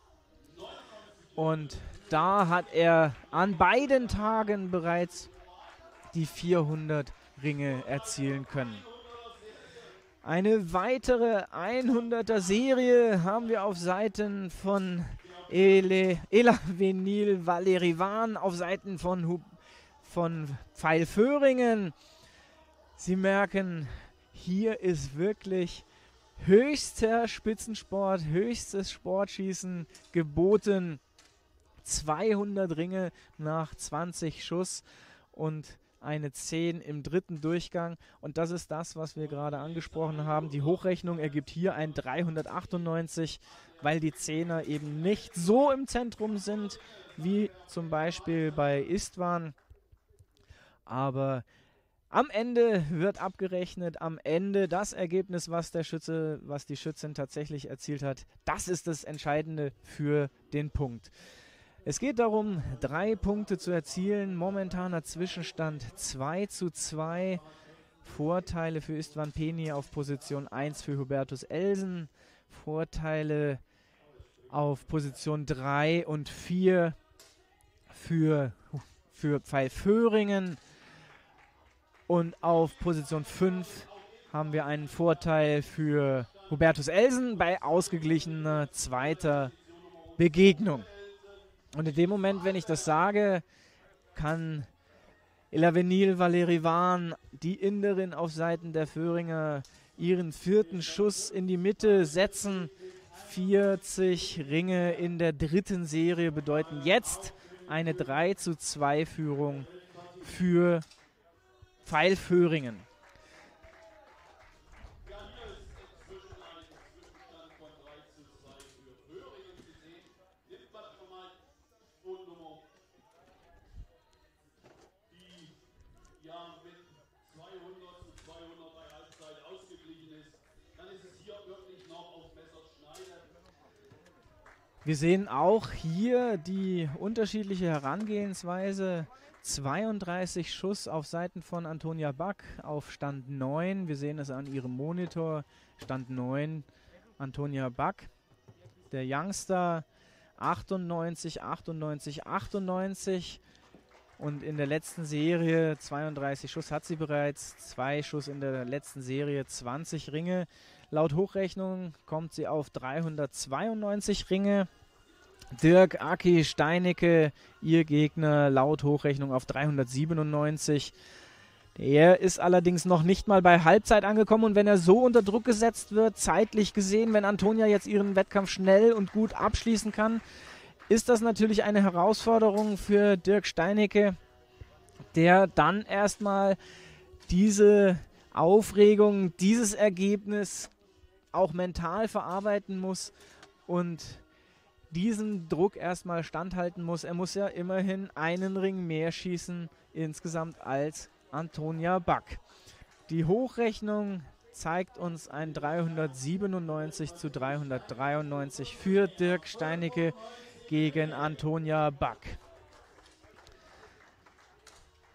Und da hat er an beiden Tagen bereits die vierhundert Ringe erzielen können. Eine weitere hunderter Serie haben wir auf Seiten von Ele, Elavenil Valerivan, auf Seiten von, Hub, von Pfeil Föhringen. Sie merken, hier ist wirklich höchster Spitzensport, höchstes Sportschießen geboten. zweihundert Ringe nach zwanzig Schuss und eine zehn im dritten Durchgang. Und das ist das, was wir gerade angesprochen haben. Die Hochrechnung ergibt hier ein dreihundertachtundneunzig, weil die Zehner eben nicht so im Zentrum sind, wie zum Beispiel bei Istvan. Aber am Ende wird abgerechnet, am Ende das Ergebnis, was der Schütze, was die Schützin tatsächlich erzielt hat, das ist das Entscheidende für den Punkt. Es geht darum, drei Punkte zu erzielen. Momentaner Zwischenstand zwei zu zwei. Vorteile für Istvan Peni auf Position eins für Hubertus Elsen. Vorteile auf Position drei und vier für, für Pfeil Föhringen. Und auf Position fünf haben wir einen Vorteil für Hubertus Elsen bei ausgeglichener zweiter Begegnung. Und in dem Moment, wenn ich das sage, kann Elavenil Valerivan, die Inderin auf Seiten der Föhringer, ihren vierten Schuss in die Mitte setzen. vierzig Ringe in der dritten Serie bedeuten jetzt eine drei zu zwei Führung für Pfeil Föhringen. Wir sehen auch hier die unterschiedliche Herangehensweise. zweiunddreißig Schuss auf Seiten von Antonia Back auf Stand neun. Wir sehen es an ihrem Monitor. Stand neun, Antonia Back. Der Youngster achtundneunzig, achtundneunzig, achtundneunzig. Und in der letzten Serie zweiunddreißig Schuss hat sie bereits. Zwei Schuss in der letzten Serie, zwanzig Ringe. Laut Hochrechnung kommt sie auf dreihundertzweiundneunzig Ringe. Dirk Aki Steinecke, ihr Gegner, laut Hochrechnung auf dreihundertsiebenundneunzig. Er ist allerdings noch nicht mal bei Halbzeit angekommen und wenn er so unter Druck gesetzt wird, zeitlich gesehen, wenn Antonia jetzt ihren Wettkampf schnell und gut abschließen kann, ist das natürlich eine Herausforderung für Dirk Steinecke, der dann erstmal diese Aufregung, dieses Ergebnis auch mental verarbeiten muss und diesen Druck erstmal standhalten muss. Er muss ja immerhin einen Ring mehr schießen insgesamt als Antonia Back. Die Hochrechnung zeigt uns ein dreihundertsiebenundneunzig zu dreihundertdreiundneunzig für Dirk Steinecke gegen Antonia Back.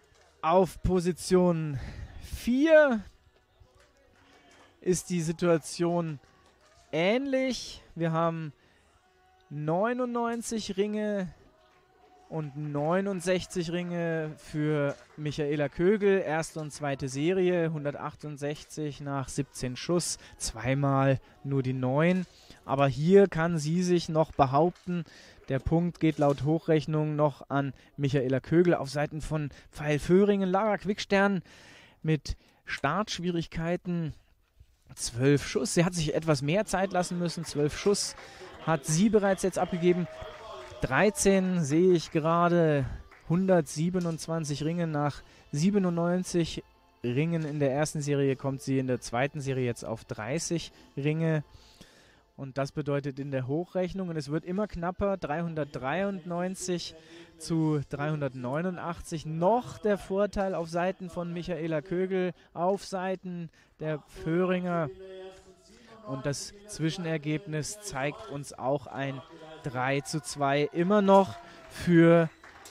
Auf Position vier ist die Situation ähnlich. Wir haben neunundneunzig Ringe und neunundsechzig Ringe für Michaela Kögel. Erste und zweite Serie, hundertachtundsechzig nach siebzehn Schuss. Zweimal nur die neun. Aber hier kann sie sich noch behaupten. Der Punkt geht laut Hochrechnung noch an Michaela Kögel auf Seiten von Pfeil-Föhringen. Lara Quickstern mit Startschwierigkeiten. zwölf Schuss. Sie hat sich etwas mehr Zeit lassen müssen. zwölf Schuss hat sie bereits jetzt abgegeben. dreizehn sehe ich gerade. hundertsiebenundzwanzig Ringe nach siebenundneunzig Ringen in der ersten Serie kommt sie in der zweiten Serie jetzt auf dreißig Ringe. Und das bedeutet in der Hochrechnung, und es wird immer knapper, dreihundertdreiundneunzig zu dreihundertneunundachtzig. Noch der Vorteil auf Seiten von Michaela Kögel, auf Seiten der Föhringer. Und das Zwischenergebnis zeigt uns auch ein drei zu zwei immer noch für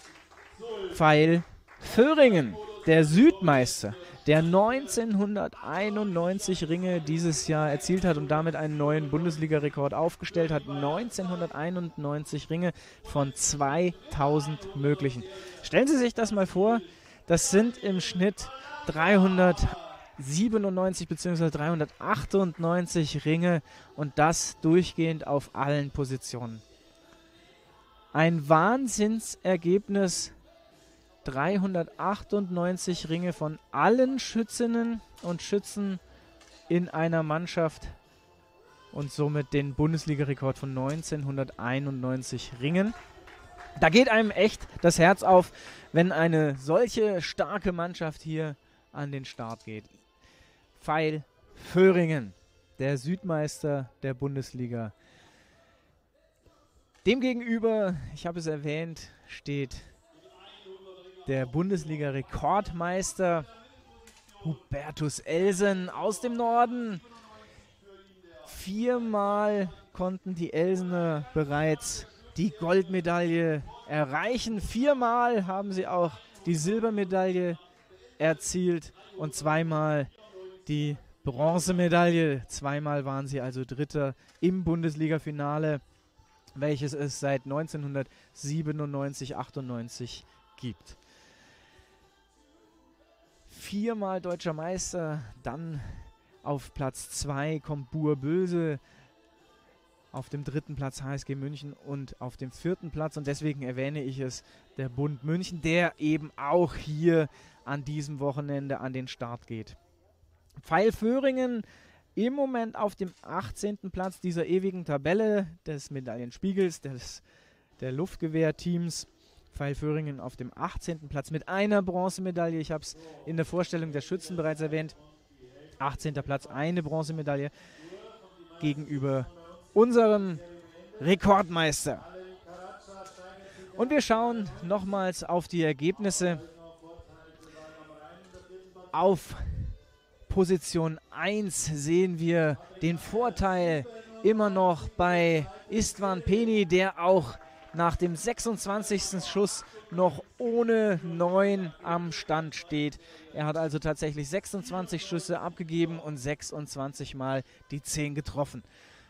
Pfeil-Föhringen, der Südmeister, der neunzehnhunderteinundneunzig Ringe dieses Jahr erzielt hat und damit einen neuen Bundesliga-Rekord aufgestellt hat. neunzehnhunderteinundneunzig Ringe von zweitausend möglichen. Stellen Sie sich das mal vor, das sind im Schnitt dreihundertsiebenundneunzig bzw. dreihundertachtundneunzig Ringe und das durchgehend auf allen Positionen. Ein Wahnsinnsergebnis. dreihundertachtundneunzig Ringe von allen Schützinnen und Schützen in einer Mannschaft und somit den Bundesliga-Rekord von neunzehnhunderteinundneunzig Ringen. Da geht einem echt das Herz auf, wenn eine solche starke Mannschaft hier an den Start geht. Pfeil-Föhringen, der Südmeister der Bundesliga. Demgegenüber, ich habe es erwähnt, steht der Bundesliga-Rekordmeister Hubertus Elsen aus dem Norden. Viermal konnten die Elsener bereits die Goldmedaille erreichen. Viermal haben sie auch die Silbermedaille erzielt und zweimal die Bronzemedaille. Zweimal waren sie also Dritter im Bundesliga-Finale, welches es seit neunzehnhundertsiebenundneunzig achtundneunzig gibt. Viermal deutscher Meister, dann auf Platz zwei kommt Buhr-Böse, auf dem dritten Platz H S G München und auf dem vierten Platz, und deswegen erwähne ich es, der Bund München, der eben auch hier an diesem Wochenende an den Start geht. Pfeil-Föhringen im Moment auf dem achtzehnten Platz dieser ewigen Tabelle des Medaillenspiegels, des, der Luftgewehrteams. Pfeil-Föhringen auf dem achtzehnten Platz mit einer Bronzemedaille. Ich habe es in der Vorstellung der Schützen bereits erwähnt. achtzehnter Platz, eine Bronzemedaille gegenüber unserem Rekordmeister. Und wir schauen nochmals auf die Ergebnisse. Auf Position eins sehen wir den Vorteil immer noch bei Istvan Peni, der auch nach dem sechsundzwanzigsten Schuss noch ohne neun am Stand steht. Er hat also tatsächlich sechsundzwanzig Schüsse abgegeben und sechsundzwanzig Mal die zehn getroffen.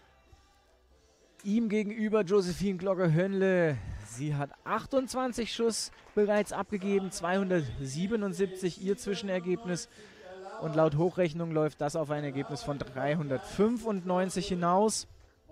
Ihm gegenüber Josephine Glogger-Hönle. Sie hat achtundzwanzig Schuss bereits abgegeben, zweihundertsiebenundsiebzig ihr Zwischenergebnis. Und laut Hochrechnung läuft das auf ein Ergebnis von dreihundertfünfundneunzig hinaus.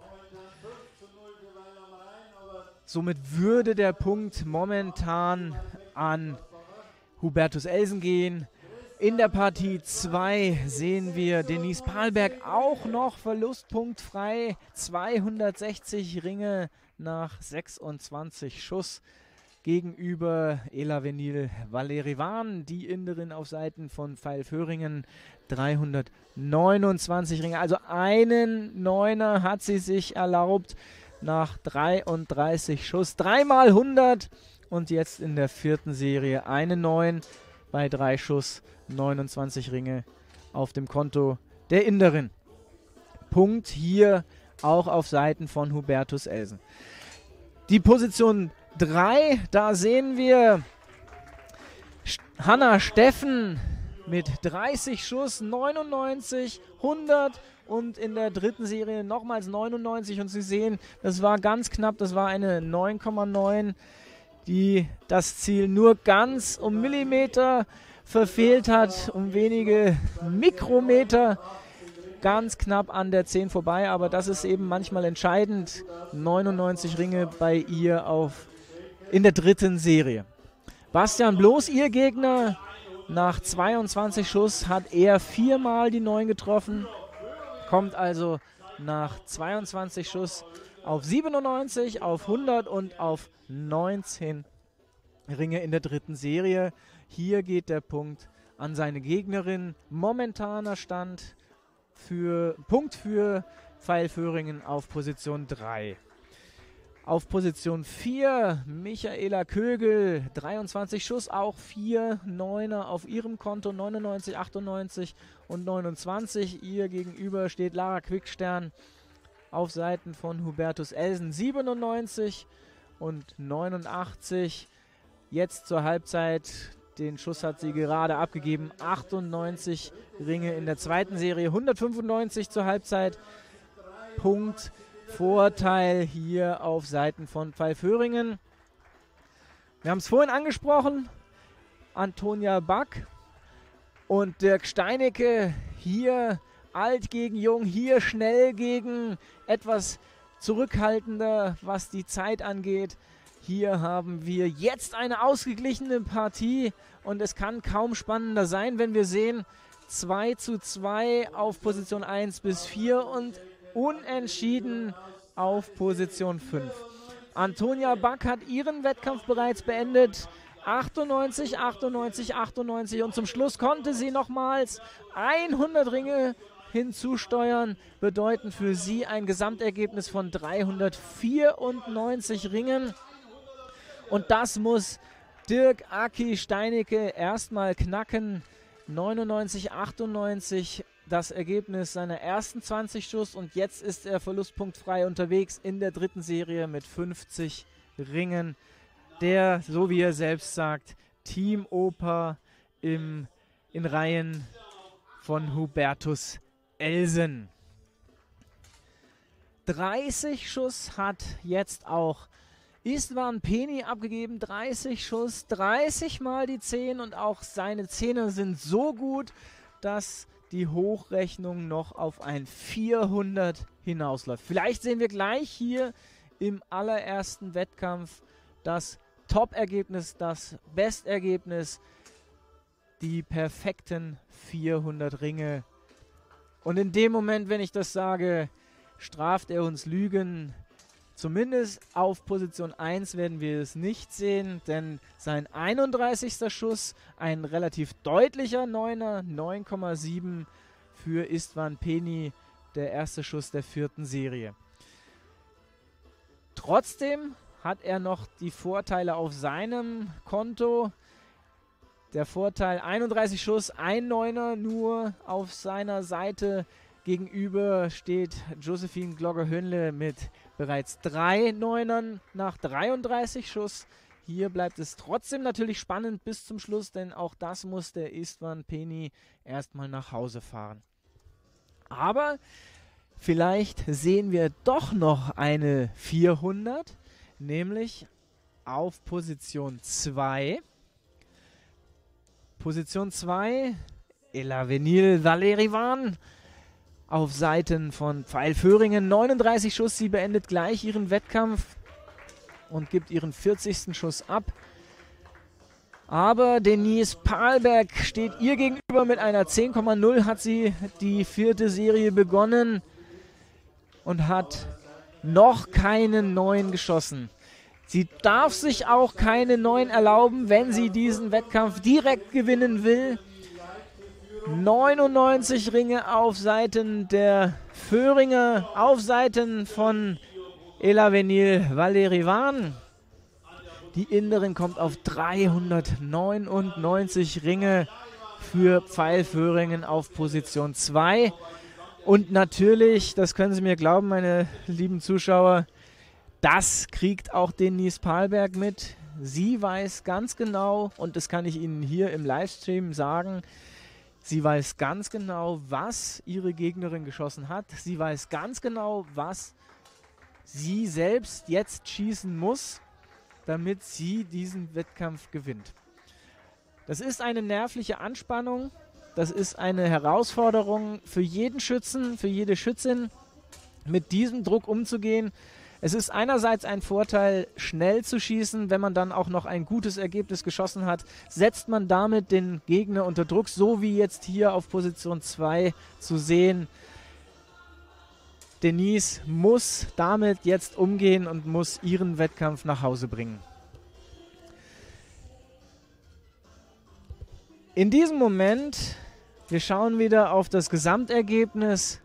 Somit würde der Punkt momentan an Hubertus Elsen gehen. In der Partie zwei sehen wir Denise Pahlberg auch noch verlustpunktfrei. zweihundertsechzig Ringe nach sechsundzwanzig Schuss gegenüber Ela Venil Valerivan, die Inderin auf Seiten von Pfeil-Föhringen. dreihundertneunundzwanzig Ringe, also einen Neuner hat sie sich erlaubt nach dreiunddreißig Schuss. Dreimal hundert und jetzt in der vierten Serie eine neun bei drei Schuss, neunundzwanzig Ringe auf dem Konto der Inderin. Punkt hier auch auf Seiten von Hubertus Elsen. Die Position drei, da sehen wir Hanna Steffen mit dreißig Schuss, neunundneunzig, hundert und in der dritten Serie nochmals neunundneunzig. Und Sie sehen, das war ganz knapp, das war eine neun Komma neun, die das Ziel nur ganz um Millimeter verfehlt hat, um wenige Mikrometer, ganz knapp an der zehn vorbei, aber das ist eben manchmal entscheidend. neunundneunzig Ringe bei ihr auf, in der dritten Serie. Bastian Bloß, ihr Gegner, nach zweiundzwanzig Schuss hat er viermal die neun getroffen, kommt also nach zweiundzwanzig Schuss auf siebenundneunzig, auf hundert und auf neunzehn Ringe in der dritten Serie. Hier geht der Punkt an seine Gegnerin. Momentaner Stand für Punkt für Pfeil-Föhringen auf Position drei. Auf Position vier Michaela Kögel, dreiundzwanzig Schuss, auch vier Neuner auf ihrem Konto, neunundneunzig, achtundneunzig und neunundzwanzig. Ihr gegenüber steht Lara Quickstern auf Seiten von Hubertus Elsen, siebenundneunzig und neunundachtzig. Jetzt zur Halbzeit, den Schuss hat sie gerade abgegeben, achtundneunzig Ringe in der zweiten Serie, hundertfünfundneunzig zur Halbzeit. Punkt Vorteil hier auf Seiten von Pfeil-Föhringen. Wir haben es vorhin angesprochen, Antonia Back und Dirk Steinecke, hier alt gegen jung, hier schnell gegen etwas zurückhaltender, was die Zeit angeht. Hier haben wir jetzt eine ausgeglichene Partie und es kann kaum spannender sein, wenn wir sehen, zwei zu zwei auf Position eins bis vier und unentschieden auf Position fünf. Antonia Back hat ihren Wettkampf bereits beendet. achtundneunzig, achtundneunzig, achtundneunzig und zum Schluss konnte sie nochmals hundert Ringe hinzusteuern, bedeuten für sie ein Gesamtergebnis von dreihundertvierundneunzig Ringen. Und das muss Dirk Aki Steinecke erstmal knacken. neunundneunzig, achtundneunzig das Ergebnis seiner ersten zwanzig Schuss und jetzt ist er verlustpunktfrei unterwegs in der dritten Serie mit fünfzig Ringen. Der, so wie er selbst sagt, Teamoper im, in Reihen von Hubertus Elsen. dreißig Schuss hat jetzt auch Istvan Peni abgegeben, dreißig Schuss, dreißig mal die zehn und auch seine Zähne sind so gut, dass die Hochrechnung noch auf ein vierhundert hinausläuft. Vielleicht sehen wir gleich hier im allerersten Wettkampf das Top-Ergebnis, das Bestergebnis, die perfekten vierhundert Ringe. Und in dem Moment, wenn ich das sage, straft er uns Lügen. Zumindest auf Position eins werden wir es nicht sehen, denn sein einunddreißigster Schuss, ein relativ deutlicher Neuner, neun Komma sieben für Istvan Peni, der erste Schuss der vierten Serie. Trotzdem hat er noch die Vorteile auf seinem Konto. Der Vorteil einunddreißig Schuss, ein Neuner nur auf seiner Seite. Gegenüber steht Josephine Glogger-Hönle mit bereits drei Neunern nach dreiunddreißig Schuss. Hier bleibt es trotzdem natürlich spannend bis zum Schluss, denn auch das muss der Istvan Peni erstmal nach Hause fahren. Aber vielleicht sehen wir doch noch eine vierhundert, nämlich auf Position zwei. Position zwei, Elavenil Valerivan. Auf Seiten von Pfeil-Föhringen, neununddreißig Schuss, sie beendet gleich ihren Wettkampf und gibt ihren vierzigsten Schuss ab. Aber Denise Pahlberg steht ihr gegenüber mit einer zehn Komma null, hat sie die vierte Serie begonnen und hat noch keinen neuen geschossen. Sie darf sich auch keine neuen erlauben, wenn sie diesen Wettkampf direkt gewinnen will. neunundneunzig Ringe auf Seiten der Föhringer, auf Seiten von Elavenil Valerivan. Die Inderin kommt auf dreihundertneunundneunzig Ringe für Pfeil-Föhringen auf Position zwei. Und natürlich, das können Sie mir glauben, meine lieben Zuschauer, das kriegt auch Denise Pahlberg mit. sie weiß ganz genau, und das kann ich Ihnen hier im Livestream sagen, sie weiß ganz genau, was ihre Gegnerin geschossen hat. Sie weiß ganz genau, was sie selbst jetzt schießen muss, damit sie diesen Wettkampf gewinnt. Das ist eine nervliche Anspannung. Das ist eine Herausforderung für jeden Schützen, für jede Schützin, mit diesem Druck umzugehen. Es ist einerseits ein Vorteil, schnell zu schießen, wenn man dann auch noch ein gutes Ergebnis geschossen hat, setzt man damit den Gegner unter Druck, so wie jetzt hier auf Position zwei zu sehen. Denise muss damit jetzt umgehen und muss ihren Wettkampf nach Hause bringen. In diesem Moment, wir schauen wieder auf das Gesamtergebnis,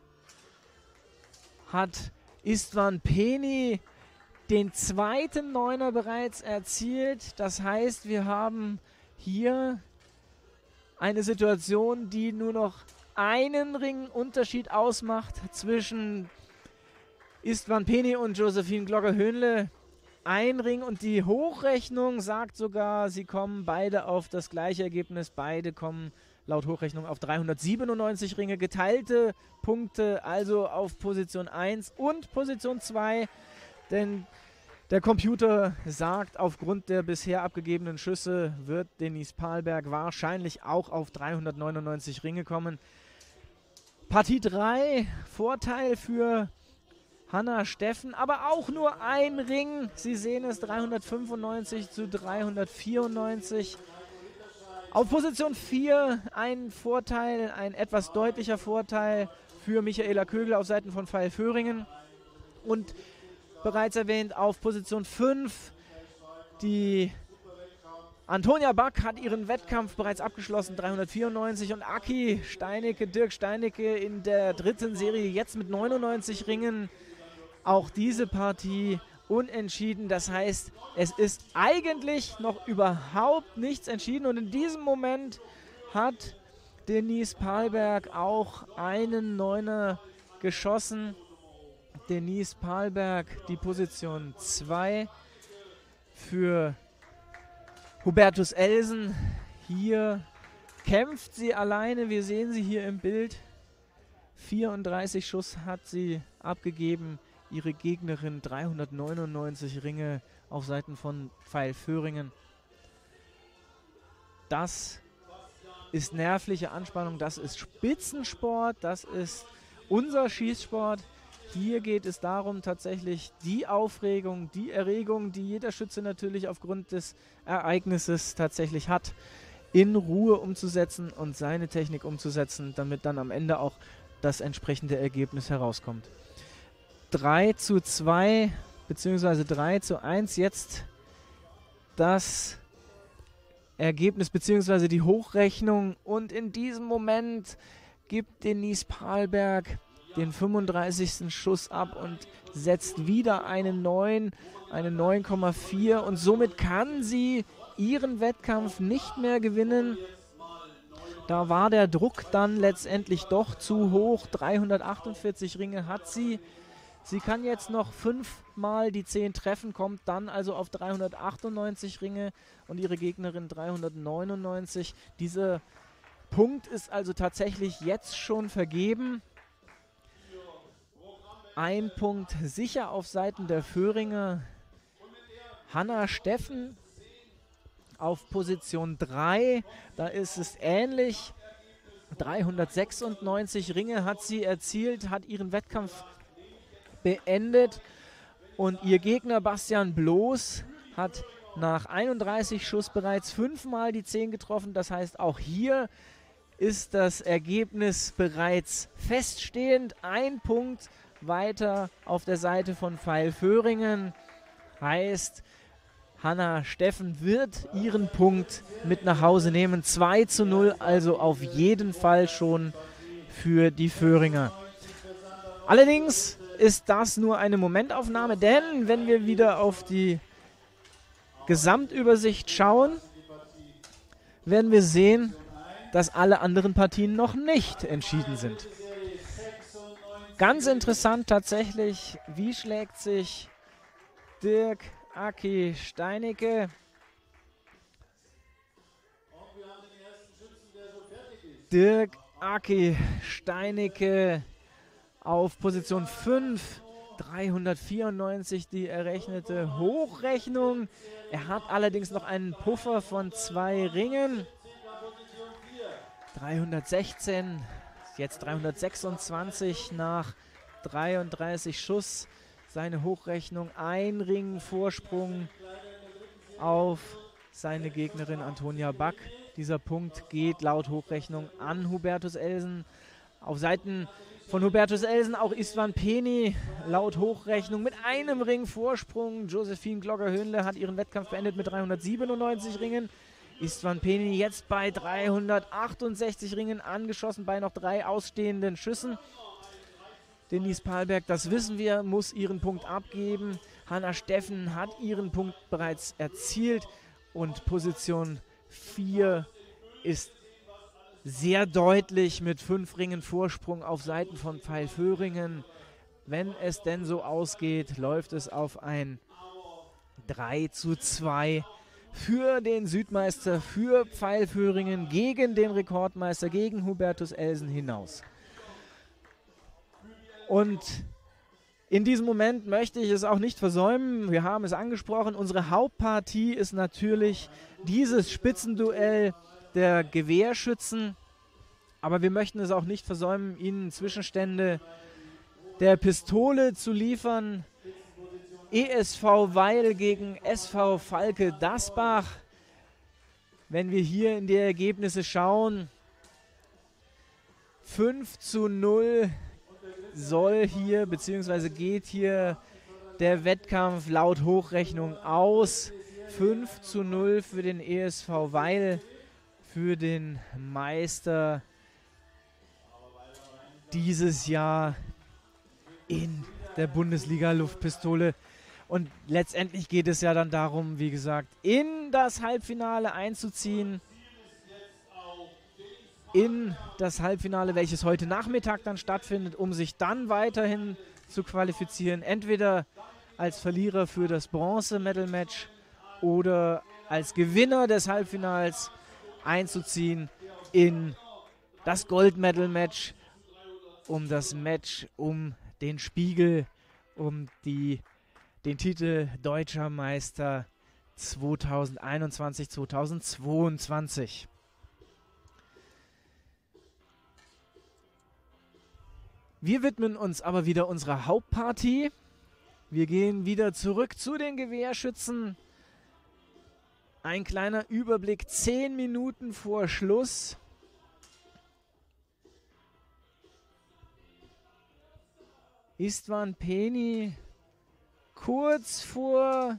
hat Istvan Peni den zweiten Neuner bereits erzielt. Das heißt, wir haben hier eine Situation, die nur noch einen Ringunterschied ausmacht zwischen Istvan Peni und Josephine Glogger-Höhnle. Ein Ring, und die Hochrechnung sagt sogar, sie kommen beide auf das gleiche Ergebnis. Beide kommen laut Hochrechnung auf dreihundertsiebenundneunzig Ringe, geteilte Punkte, also auf Position eins und Position zwei. Denn der Computer sagt, aufgrund der bisher abgegebenen Schüsse wird Denise Pahlberg wahrscheinlich auch auf dreihundertneunundneunzig Ringe kommen. Partie drei, Vorteil für Hannah Steffen, aber auch nur ein Ring. Sie sehen es, dreihundertfünfundneunzig zu dreihundertvierundneunzig. Auf Position vier ein Vorteil, ein etwas deutlicher Vorteil für Michaela Kögel auf Seiten von Pfeil Föhringen. Und bereits erwähnt auf Position fünf, die Antonia Back hat ihren Wettkampf bereits abgeschlossen, dreihundertvierundneunzig. Und Aki Steinecke, Dirk Steinecke in der dritten Serie jetzt mit neunundneunzig Ringen. Auch diese Partie unentschieden. Das heißt, es ist eigentlich noch überhaupt nichts entschieden. Und in diesem Moment hat Denise Pahlberg auch einen Neuner geschossen. Denise Pahlberg die Position zwei für Hubertus Elsen. Hier kämpft sie alleine. Wir sehen sie hier im Bild. vierunddreißig Schuss hat sie abgegeben. Ihre Gegnerin dreihundertneunundneunzig Ringe auf Seiten von Pfeil Föhringen. Das ist nervliche Anspannung, das ist Spitzensport, das ist unser Schießsport. Hier geht es darum, tatsächlich die Aufregung, die Erregung, die jeder Schütze natürlich aufgrund des Ereignisses tatsächlich hat, in Ruhe umzusetzen und seine Technik umzusetzen, damit dann am Ende auch das entsprechende Ergebnis herauskommt. drei zu zwei beziehungsweise drei zu eins jetzt das Ergebnis beziehungsweise die Hochrechnung, und in diesem Moment gibt Denise Pahlberg den fünfunddreißigsten Schuss ab und setzt wieder eine neun, eine neun Komma vier, und somit kann sie ihren Wettkampf nicht mehr gewinnen. Da war der Druck dann letztendlich doch zu hoch. dreihundertachtundvierzig Ringe hat sie. Sie kann jetzt noch fünfmal die zehn treffen, kommt dann also auf dreihundertachtundneunzig Ringe und ihre Gegnerin dreihundertneunundneunzig. Dieser Punkt ist also tatsächlich jetzt schon vergeben. Ein Punkt sicher auf Seiten der Föhringer. Hannah Steffen auf Position drei, da ist es ähnlich. dreihundertsechsundneunzig Ringe hat sie erzielt, hat ihren Wettkampf beendet, und ihr Gegner Bastian Bloß hat nach einunddreißig Schuss bereits fünfmal die zehn getroffen. Das heißt, auch hier ist das Ergebnis bereits feststehend. Ein Punkt weiter auf der Seite von Pfeil Föhringen. Heißt, Hannah Steffen wird ihren Punkt mit nach Hause nehmen. zwei zu null, also auf jeden Fall schon für die Föhringer. Allerdings ist das nur eine Momentaufnahme, denn wenn wir wieder auf die Gesamtübersicht schauen, werden wir sehen, dass alle anderen Partien noch nicht entschieden sind. Ganz interessant tatsächlich, wie schlägt sich Dirk Aki Steinecke Dirk Aki Steinecke auf Position fünf. dreihundertvierundneunzig die errechnete Hochrechnung. Er hat allerdings noch einen Puffer von zwei Ringen. dreihundertsechzehn, jetzt dreihundertsechsundzwanzig nach dreiunddreißig Schuss. Seine Hochrechnung, ein Ring Vorsprung auf seine Gegnerin Antonia Back. Dieser Punkt geht laut Hochrechnung an Hubertus Elsen. Auf Seiten von Hubertus Elsen auch Istvan Peni laut Hochrechnung mit einem Ring Vorsprung. Josephine Glogger-Höhnle hat ihren Wettkampf beendet mit dreihundertsiebenundneunzig Ringen. Istvan Peni jetzt bei dreihundertachtundsechzig Ringen angeschossen bei noch drei ausstehenden Schüssen. Denise Pahlberg, das wissen wir, muss ihren Punkt abgeben. Hanna Steffen hat ihren Punkt bereits erzielt und Position vier ist sehr deutlich mit fünf Ringen Vorsprung auf Seiten von Pfeil-Föhringen. Wenn es denn so ausgeht, läuft es auf ein drei zu zwei für den Südmeister, für Pfeil-Föhringen gegen den Rekordmeister, gegen Hubertus Elsen hinaus. Und in diesem Moment möchte ich es auch nicht versäumen, wir haben es angesprochen, unsere Hauptpartie ist natürlich dieses Spitzenduell der Gewehrschützen, aber wir möchten es auch nicht versäumen, Ihnen Zwischenstände der Pistole zu liefern. E S V Weil gegen S V Falke Dasbach. Wenn wir hier in die Ergebnisse schauen, fünf zu null soll hier, beziehungsweise geht hier der Wettkampf laut Hochrechnung aus. fünf zu null für den E S V Weil, für den Meister dieses Jahr in der Bundesliga Luftpistole. Und letztendlich geht es ja dann darum, wie gesagt, in das Halbfinale einzuziehen. In das Halbfinale, welches heute Nachmittag dann stattfindet, um sich dann weiterhin zu qualifizieren. Entweder als Verlierer für das Bronze-Medal-Match oder als Gewinner des Halbfinals einzuziehen in das Gold-Medal-Match, um das Match um den Spiegel, um die, den Titel Deutscher Meister zweitausendeinundzwanzig zweitausendzweiundzwanzig. Wir widmen uns aber wieder unserer Hauptpartie. Wir gehen wieder zurück zu den Gewehrschützen. Ein kleiner Überblick, zehn Minuten vor Schluss. Istvan Peni kurz vor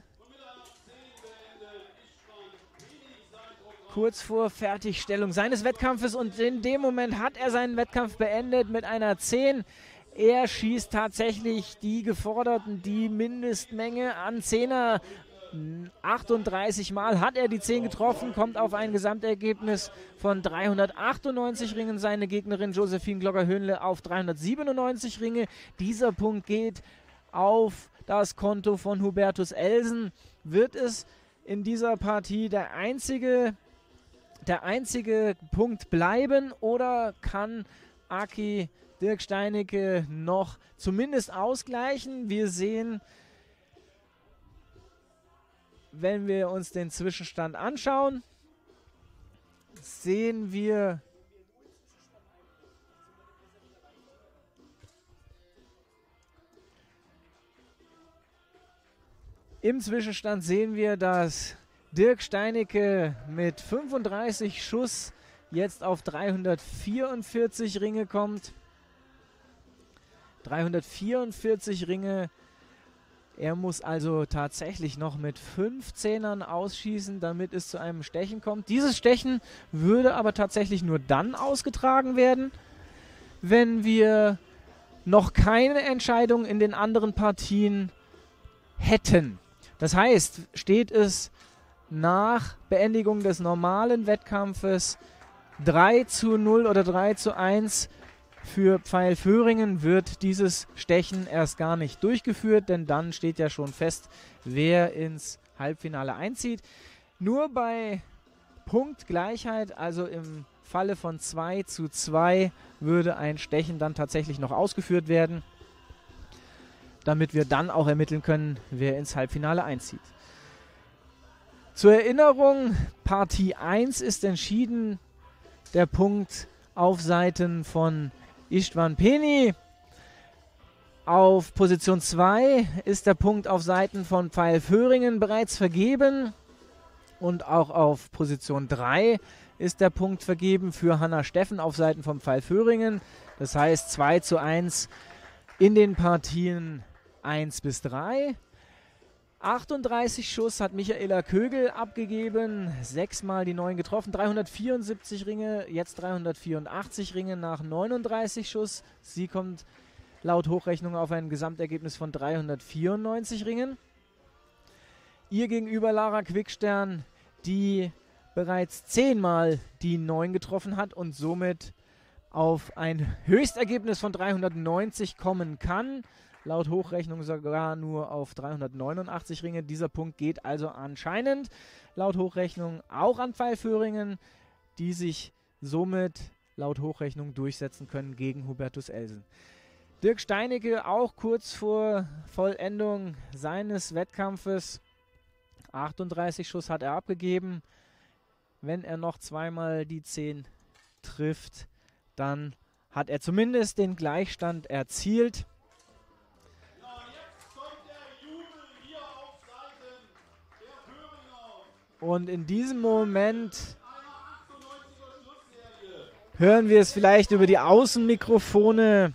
kurz vor Fertigstellung seines Wettkampfes und in dem Moment hat er seinen Wettkampf beendet mit einer zehn. Er schießt tatsächlich die geforderten, die Mindestmenge an Zehner. achtunddreißig Mal hat er die zehn getroffen, kommt auf ein Gesamtergebnis von dreihundertachtundneunzig Ringen. Seine Gegnerin Josephine Glogger-Höhnle auf dreihundertsiebenundneunzig Ringe. Dieser Punkt geht auf das Konto von Hubertus Elsen. Wird es in dieser Partie der einzige, der einzige Punkt bleiben oder kann Aki Dirk Steinecke noch zumindest ausgleichen? Wir sehen, wenn wir uns den Zwischenstand anschauen, sehen wir im Zwischenstand sehen wir, dass Dirk Steinecke mit fünfunddreißig Schuss jetzt auf dreihundertvierundvierzig Ringe kommt. dreihundertvierundvierzig Ringe. Er muss also tatsächlich noch mit fünf Zehnern ausschießen, damit es zu einem Stechen kommt. Dieses Stechen würde aber tatsächlich nur dann ausgetragen werden, wenn wir noch keine Entscheidung in den anderen Partien hätten. Das heißt, steht es nach Beendigung des normalen Wettkampfes drei zu null oder drei zu eins für Pfeil-Föhringen, wird dieses Stechen erst gar nicht durchgeführt, denn dann steht ja schon fest, wer ins Halbfinale einzieht. Nur bei Punktgleichheit, also im Falle von zwei zu zwei würde ein Stechen dann tatsächlich noch ausgeführt werden, damit wir dann auch ermitteln können, wer ins Halbfinale einzieht. Zur Erinnerung, Partie eins ist entschieden. Der Punkt auf Seiten von Istvan Peni. Auf Position zwei ist der Punkt auf Seiten von Pfeil Föhringen bereits vergeben. Und auch auf Position drei ist der Punkt vergeben für Hanna Steffen auf Seiten von Pfeil Föhringen. Das heißt zwei zu eins in den Partien eins bis drei. achtunddreißig Schuss hat Michaela Kögel abgegeben, sechsmal die neun getroffen, dreihundertvierundsiebzig Ringe, jetzt dreihundertvierundachtzig Ringe nach neununddreißig Schuss. Sie kommt laut Hochrechnung auf ein Gesamtergebnis von dreihundertvierundneunzig Ringen. Ihr gegenüber Lara Quickstern, die bereits zehnmal die neun getroffen hat und somit auf ein Höchstergebnis von dreihundertneunzig kommen kann. Laut Hochrechnung sogar nur auf dreihundertneunundachtzig Ringe. Dieser Punkt geht also anscheinend laut Hochrechnung auch an Pfeil Föhringen, die sich somit laut Hochrechnung durchsetzen können gegen Hubertus Elsen. Dirk Steinecke auch kurz vor Vollendung seines Wettkampfes. achtunddreißig Schuss hat er abgegeben. Wenn er noch zweimal die zehn trifft, dann hat er zumindest den Gleichstand erzielt. Und in diesem Moment hören wir es vielleicht über die Außenmikrofone.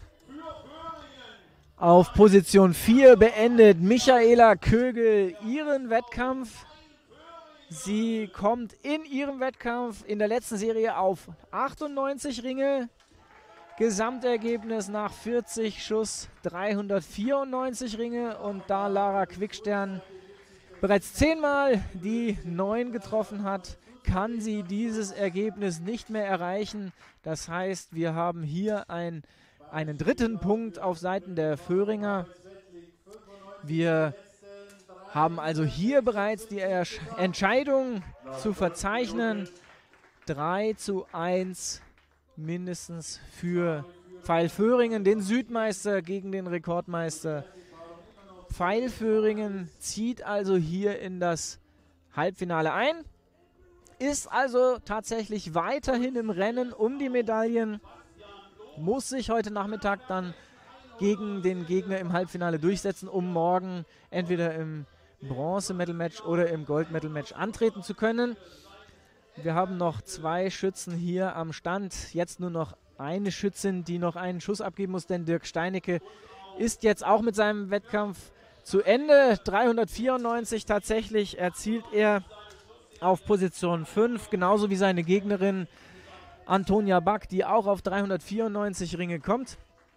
Auf Position vier beendet Michaela Kögel ihren Wettkampf. Sie kommt in ihrem Wettkampf in der letzten Serie auf achtundneunzig Ringe. Gesamtergebnis nach vierzig Schuss dreihundertvierundneunzig Ringe. Und da Lara Quickstern bereits zehnmal die neun getroffen hat, kann sie dieses Ergebnis nicht mehr erreichen. Das heißt, wir haben hier ein, einen dritten Punkt auf Seiten der Föhringer. Wir haben also hier bereits die Ersch- Entscheidung zu verzeichnen. drei zu eins mindestens für Pfeil Föhringen, den Südmeister gegen den Rekordmeister. Pfeil Föhringen zieht also hier in das Halbfinale ein, ist also tatsächlich weiterhin im Rennen um die Medaillen, muss sich heute Nachmittag dann gegen den Gegner im Halbfinale durchsetzen, um morgen entweder im Bronze-Medal-Match oder im Gold-Medal-Match antreten zu können. Wir haben noch zwei Schützen hier am Stand, jetzt nur noch eine Schützin, die noch einen Schuss abgeben muss, denn Dirk Steinecke ist jetzt auch mit seinem Wettkampf zu Ende. dreihundertvierundneunzig tatsächlich erzielt er auf Position fünf, genauso wie seine Gegnerin Antonia Back, die auch auf dreihundertvierundneunzig Ringe kommt.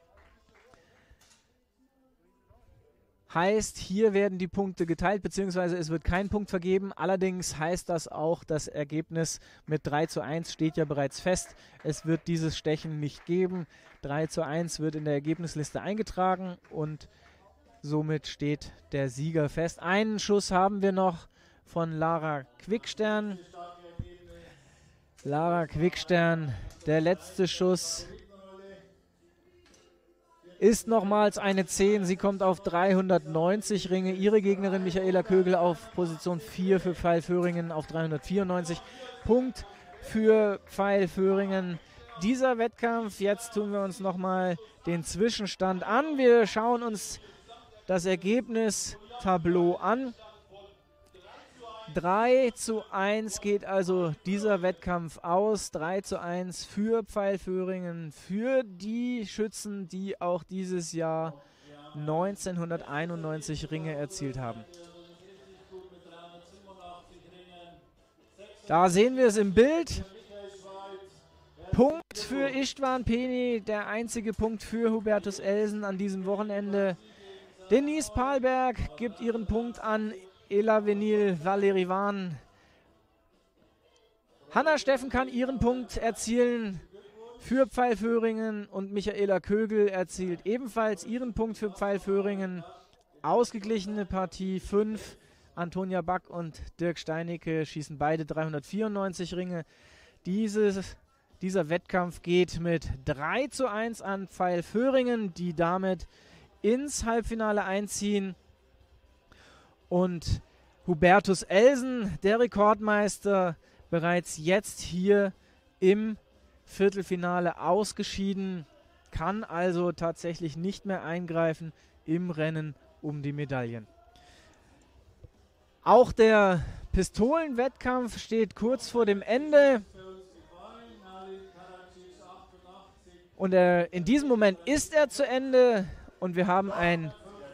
Heißt, hier werden die Punkte geteilt, beziehungsweise es wird kein Punkt vergeben. Allerdings heißt das auch, das Ergebnis mit drei zu eins steht ja bereits fest. Es wird dieses Stechen nicht geben. drei zu eins wird in der Ergebnisliste eingetragen und somit steht der Sieger fest. Einen Schuss haben wir noch von Lara Quickstern. Lara Quickstern, der letzte Schuss ist nochmals eine zehn. Sie kommt auf dreihundertneunzig Ringe. Ihre Gegnerin Michaela Kögel auf Position vier für Pfeil Föhringen auf dreihundertvierundneunzig. Punkt für Pfeil Föhringen. Dieser Wettkampf, jetzt tun wir uns nochmal den Zwischenstand an. Wir schauen uns das Ergebnistableau an. drei zu eins geht also dieser Wettkampf aus. drei zu eins für Pfeil Föhringen, für die Schützen, die auch dieses Jahr neunzehnhunderteinundneunzig Ringe erzielt haben. Da sehen wir es im Bild. Punkt für Istvan Peni, der einzige Punkt für Hubertus Elsen an diesem Wochenende. Denise Pahlberg gibt ihren Punkt an Elavenil Valerivan. Hanna Steffen kann ihren Punkt erzielen für Pfeil Föhringen und Michaela Kögel erzielt ebenfalls ihren Punkt für Pfeil Föhringen. Ausgeglichene Partie fünf. Antonia Back und Dirk Steinecke schießen beide dreihundertvierundneunzig Ringe. Dieses Dieser Wettkampf geht mit drei zu eins an Pfeil Föhringen, die damit ins Halbfinale einziehen. Und Hubertus Elsen, der Rekordmeister, bereits jetzt hier im Viertelfinale ausgeschieden, kann also tatsächlich nicht mehr eingreifen im Rennen um die Medaillen. Auch der Pistolenwettkampf steht kurz vor dem Ende. Und äh, in diesem Moment ist er zu Ende und wir haben ein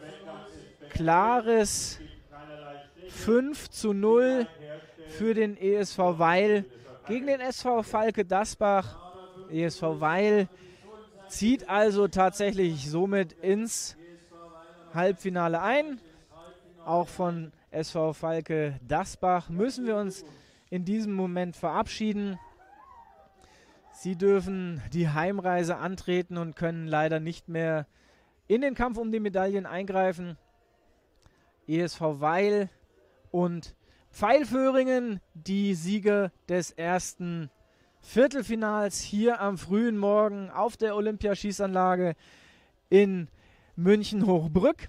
klares fünf zu null für den E S V Weil gegen den S V Falke Dasbach. E S V Weil zieht also tatsächlich somit ins Halbfinale ein. Auch von S V Falke Dasbach müssen wir uns in diesem Moment verabschieden. Sie dürfen die Heimreise antreten und können leider nicht mehr in den Kampf um die Medaillen eingreifen. E S V Weil und Pfeil Föhringen, die Sieger des ersten Viertelfinals hier am frühen Morgen auf der Olympiaschießanlage in München-Hochbrück.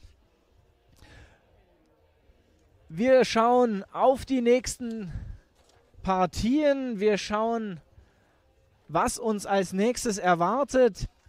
Wir schauen auf die nächsten Partien. Wir schauen, was uns als nächstes erwartet.